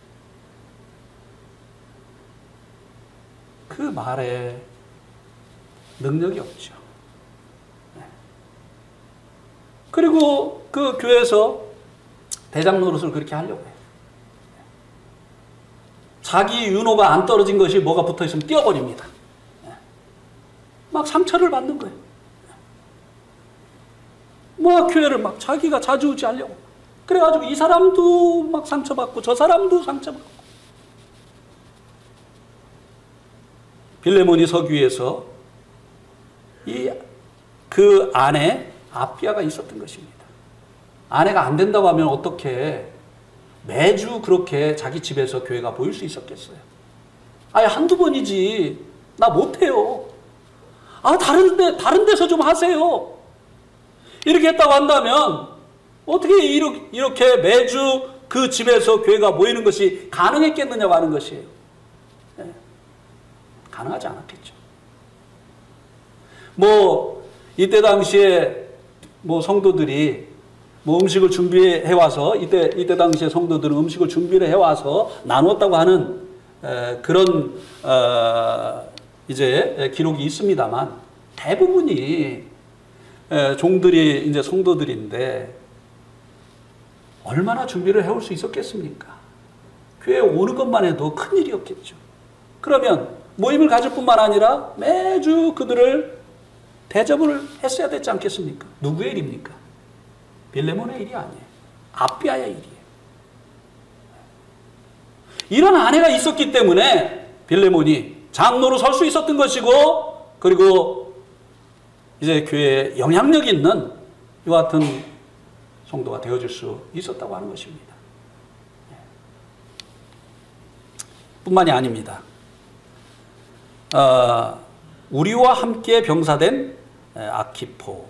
그 말에 능력이 없죠. 네. 그리고 그 교회에서 대장 노릇을 그렇게 하려고 해요. 자기 윤호가 안 떨어진 것이 뭐가 붙어 있으면 띄워버립니다. 네. 막 상처를 받는 거예요. 뭐 교회를 막 자기가 자주우지 하려고. 그래가지고 이 사람도 막 상처받고 저 사람도 상처받고. 빌레몬이 서기에서 이 그 안에 아비야가 있었던 것입니다. 아내가 안 된다고 하면 어떻게 매주 그렇게 자기 집에서 교회가 보일 수 있었겠어요? 아예 한두 번이지. 나 못해요. 아, 다른 데, 다른 데서 좀 하세요. 이렇게 했다고 한다면 어떻게 이렇게 매주 그 집에서 교회가 모이는 것이 가능했겠느냐고 하는 것이에요. 네. 가능하지 않았겠죠. 뭐 이때 당시에 뭐 성도들이 뭐 음식을 준비해 와서 이때 이때 당시에 성도들은 음식을 준비를 해 와서 나눴다고 하는 에, 그런 어, 이제 기록이 있습니다만 대부분이 에, 종들이 이제 성도들인데 얼마나 준비를 해올 수 있었겠습니까? 교회에 오는 것만 해도 큰 일이었겠죠. 그러면 모임을 가질 뿐만 아니라 매주 그들을 대접을 했어야 되지 않겠습니까? 누구의 일입니까? 빌레몬의 일이 아니에요. 아비아의 일이에요. 이런 아내가 있었기 때문에 빌레몬이 장로로 설 수 있었던 것이고, 그리고 이제 교회에 영향력 있는 이와 같은 성도가 되어줄 수 있었다고 하는 것입니다. 뿐만이 아닙니다. 어, 우리와 함께 병사된 아키포.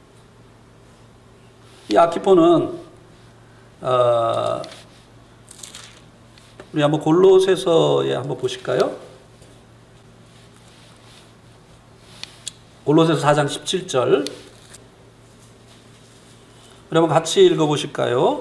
이 아키포는 어, 우리 한번 골로새서에 한번 보실까요? 골로새서 사 장 십칠 절. 우리 한번 같이 읽어보실까요?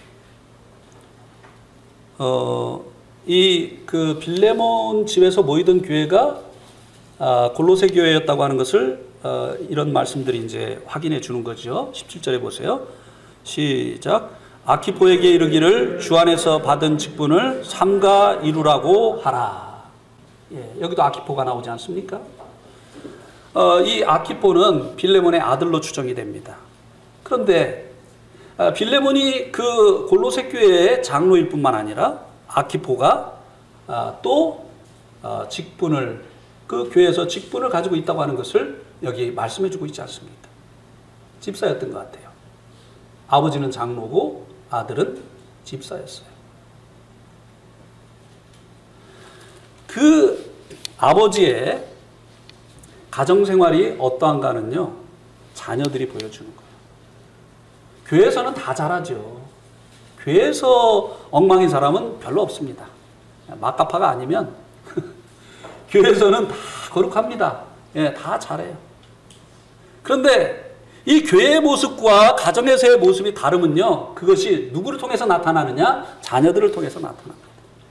어, 이 그 빌레몬 집에서 모이던 교회가 아, 골로새 교회였다고 하는 것을 어, 이런 말씀들이 이제 확인해 주는 거죠. 십칠 절에 보세요. 시작. 아키포에게 이르기를 주 안에서 받은 직분을 삼가 이루라고 하라. 예, 여기도 아키포가 나오지 않습니까? 어, 이 아키포는 빌레몬의 아들로 추정이 됩니다. 그런데 아, 빌레몬이 그 골로새 교회의 장로일 뿐만 아니라 아키포가 아, 또 아, 직분을 그 교회에서 직분을 가지고 있다고 하는 것을 여기 말씀해주고 있지 않습니까? 집사였던 것 같아요. 아버지는 장로고 아들은 집사였어요. 그 아버지의 가정생활이 어떠한가는요, 자녀들이 보여주는 거예요. 교회에서는 다 잘하죠. 교회에서 엉망인 사람은 별로 없습니다. 막가파가 아니면 교회에서는 다 거룩합니다. 예, 다 잘해요. 그런데 이 교회의 모습과 가정에서의 모습이 다르면요, 그것이 누구를 통해서 나타나느냐? 자녀들을 통해서 나타납니다.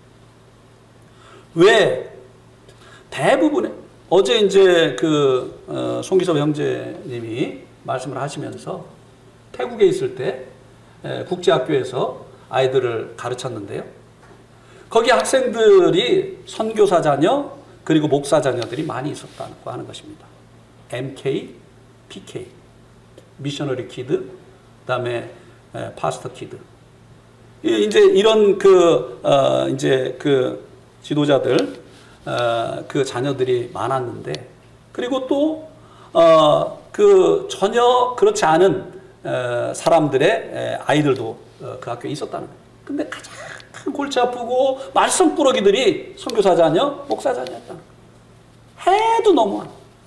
왜? 대부분의 어제 이제 그 어, 송기섭 형제님이 말씀을 하시면서 태국에 있을 때 에, 국제학교에서 아이들을 가르쳤는데요. 거기 학생들이 선교사 자녀 그리고 목사 자녀들이 많이 있었다고 하는 것입니다. 엠케이, 피케이, 미셔너리 키드, 그다음에 에, 파스터 키드. 이제 이런 그 어, 이제 그 지도자들 어, 그 자녀들이 많았는데, 그리고 또 어, 그 전혀 그렇지 않은 어, 사람들의 에, 아이들도 어, 그 학교에 있었다는 거예요. 근데 가장 큰 골치 아프고 말썽꾸러기들이 선교사 자녀, 목사 자녀였다는 거예요. 해도 너무한.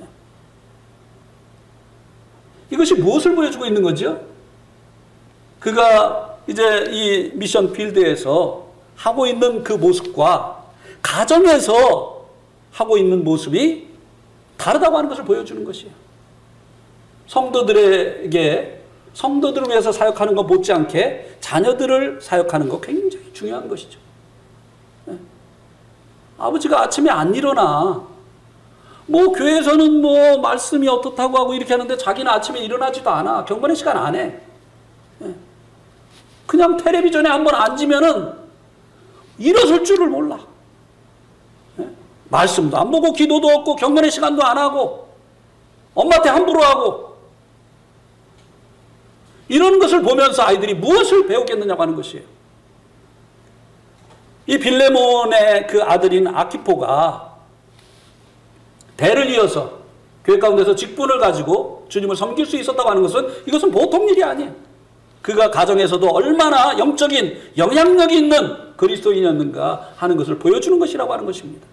이것이 무엇을 보여주고 있는 거죠? 그가 이제 이 미션 필드에서 하고 있는 그 모습과 가정에서 하고 있는 모습이 다르다고 하는 것을 보여주는 것이에요. 성도들에게, 성도들을 위해서 사역하는 것 못지않게 자녀들을 사역하는 것 굉장히 중요한 것이죠. 네. 아버지가 아침에 안 일어나. 뭐 교회에서는 뭐 말씀이 어떻다고 하고 이렇게 하는데 자기는 아침에 일어나지도 않아. 경건의 시간 안 해. 네. 그냥 텔레비전에 한번 앉으면은 일어설 줄을 몰라. 네? 말씀도 안 보고 기도도 없고 경건의 시간도 안 하고 엄마한테 함부로 하고 이런 것을 보면서 아이들이 무엇을 배우겠느냐고 하는 것이에요. 이 빌레몬의 그 아들인 아키포가 대를 이어서 교회 가운데서 직분을 가지고 주님을 섬길 수 있었다고 하는 것은 이것은 보통 일이 아니에요. 그가 가정에서도 얼마나 영적인 영향력이 있는 그리스도인이었는가 하는 것을 보여주는 것이라고 하는 것입니다.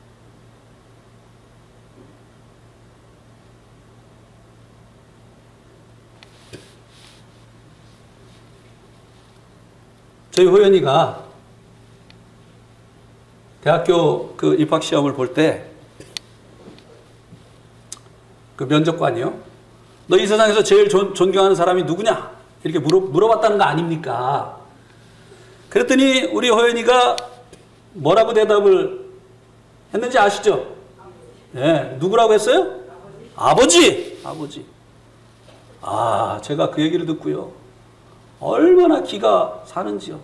저희 호연이가 대학교 그 입학시험을 볼 때 그 면접관이요. 너 이 세상에서 제일 존, 존경하는 사람이 누구냐? 이렇게 물어, 물어봤다는 거 아닙니까? 그랬더니 우리 호연이가 뭐라고 대답을 했는지 아시죠? 예, 네, 누구라고 했어요? 아버지! 아버지. 아, 제가 그 얘기를 듣고요. 얼마나 기가 사는지요.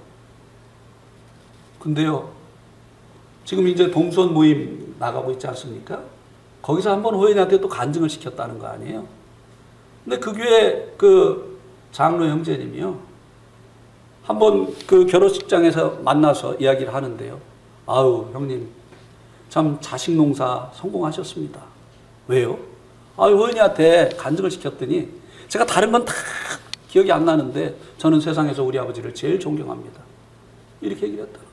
근데요, 지금 이제 동선 모임 나가고 있지 않습니까? 거기서 한번 호연이한테 또 간증을 시켰다는 거 아니에요? 근데 그 교회 그 장로 형제님이요. 한번 그 결혼식장에서 만나서 이야기를 하는데요. 아유, 형님, 참 자식 농사 성공하셨습니다. 왜요? 아유, 호연이한테 간증을 시켰더니 제가 다른 건 다 기억이 안 나는데 저는 세상에서 우리 아버지를 제일 존경합니다. 이렇게 얘기를 했다.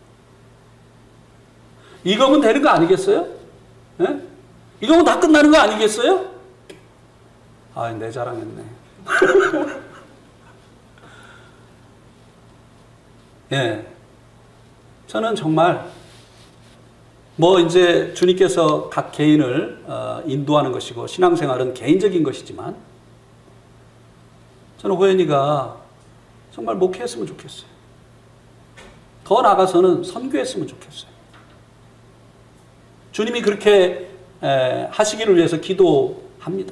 이거면 되는 거 아니겠어요? 예? 이거면 다 끝나는 거 아니겠어요? 아, 내 자랑했네. 예. 저는 정말 뭐 이제 주님께서 각 개인을 어, 인도하는 것이고 신앙생활은 개인적인 것이지만 저는 호연이가 정말 목회했으면 좋겠어요. 더 나아가서는 선교했으면 좋겠어요. 주님이 그렇게 에, 하시기를 위해서 기도합니다.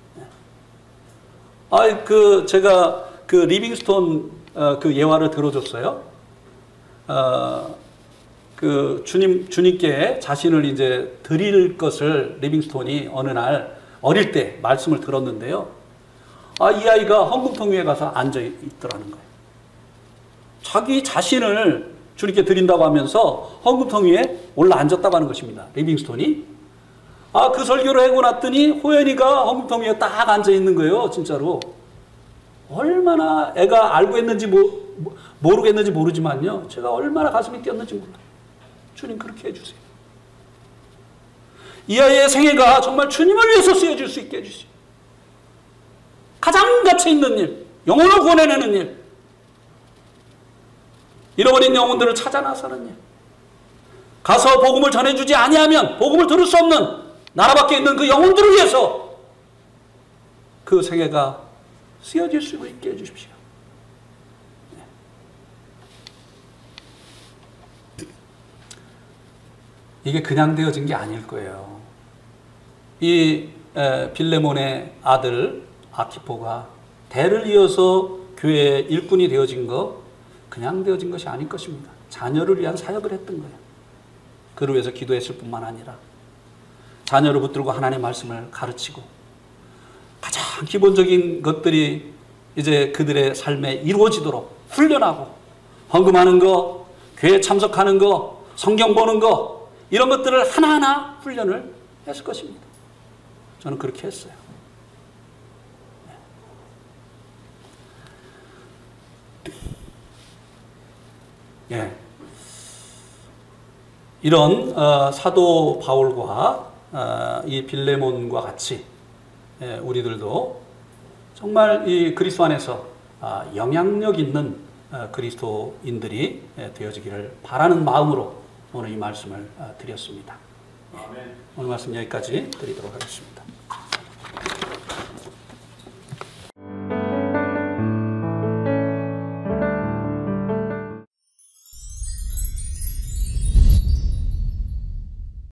아, 그 제가 그 리빙스톤 어, 그 예화를 들어줬어요. 어, 그 주님 주님께 자신을 이제 드릴 것을 리빙스톤이 어느 날 어릴 때 말씀을 들었는데요. 아, 이 아이가 헌금통 위에 가서 앉아 있더라는 거예요. 자기 자신을 주님께 드린다고 하면서 헌금통 위에 올라 앉았다고 하는 것입니다. 리빙스톤이. 아, 그 설교를 하고 났더니 호연이가 헌금통 위에 딱 앉아 있는 거예요. 진짜로. 얼마나 애가 알고 있는지 모, 모르겠는지 모르지만요. 제가 얼마나 가슴이 뛰었는지 몰라요. 주님 그렇게 해주세요. 이 아이의 생애가 정말 주님을 위해서 쓰여질 수 있게 해주시오. 가장 가치 있는 일, 영혼을 구원해내는 일, 잃어버린 영혼들을 찾아 나서는 일, 가서 복음을 전해주지 아니하면 복음을 들을 수 없는 나라 밖에 있는 그 영혼들을 위해서 그 생애가 쓰여질 수 있게 해주십시오. 이게 그냥 되어진 게 아닐 거예요. 이 빌레몬의 아들 아키포가 대를 이어서 교회의 일꾼이 되어진 거 그냥 되어진 것이 아닐 것입니다. 자녀를 위한 사역을 했던 거예요. 그를 위해서 기도했을 뿐만 아니라 자녀를 붙들고 하나님의 말씀을 가르치고 가장 기본적인 것들이 이제 그들의 삶에 이루어지도록 훈련하고 헌금하는 거, 교회 참석하는 거, 성경 보는 거 이런 것들을 하나하나 훈련을 했을 것입니다. 저는 그렇게 했어요. 예. 이런 어, 사도 바울과 어, 이 빌레몬과 같이 예, 우리들도 정말 이 그리스도 안에서 아, 영향력 있는 어, 그리스도인들이 예, 되어지기를 바라는 마음으로 오늘 이 말씀을 어, 드렸습니다. 예. 오늘 말씀 여기까지 드리도록 하겠습니다.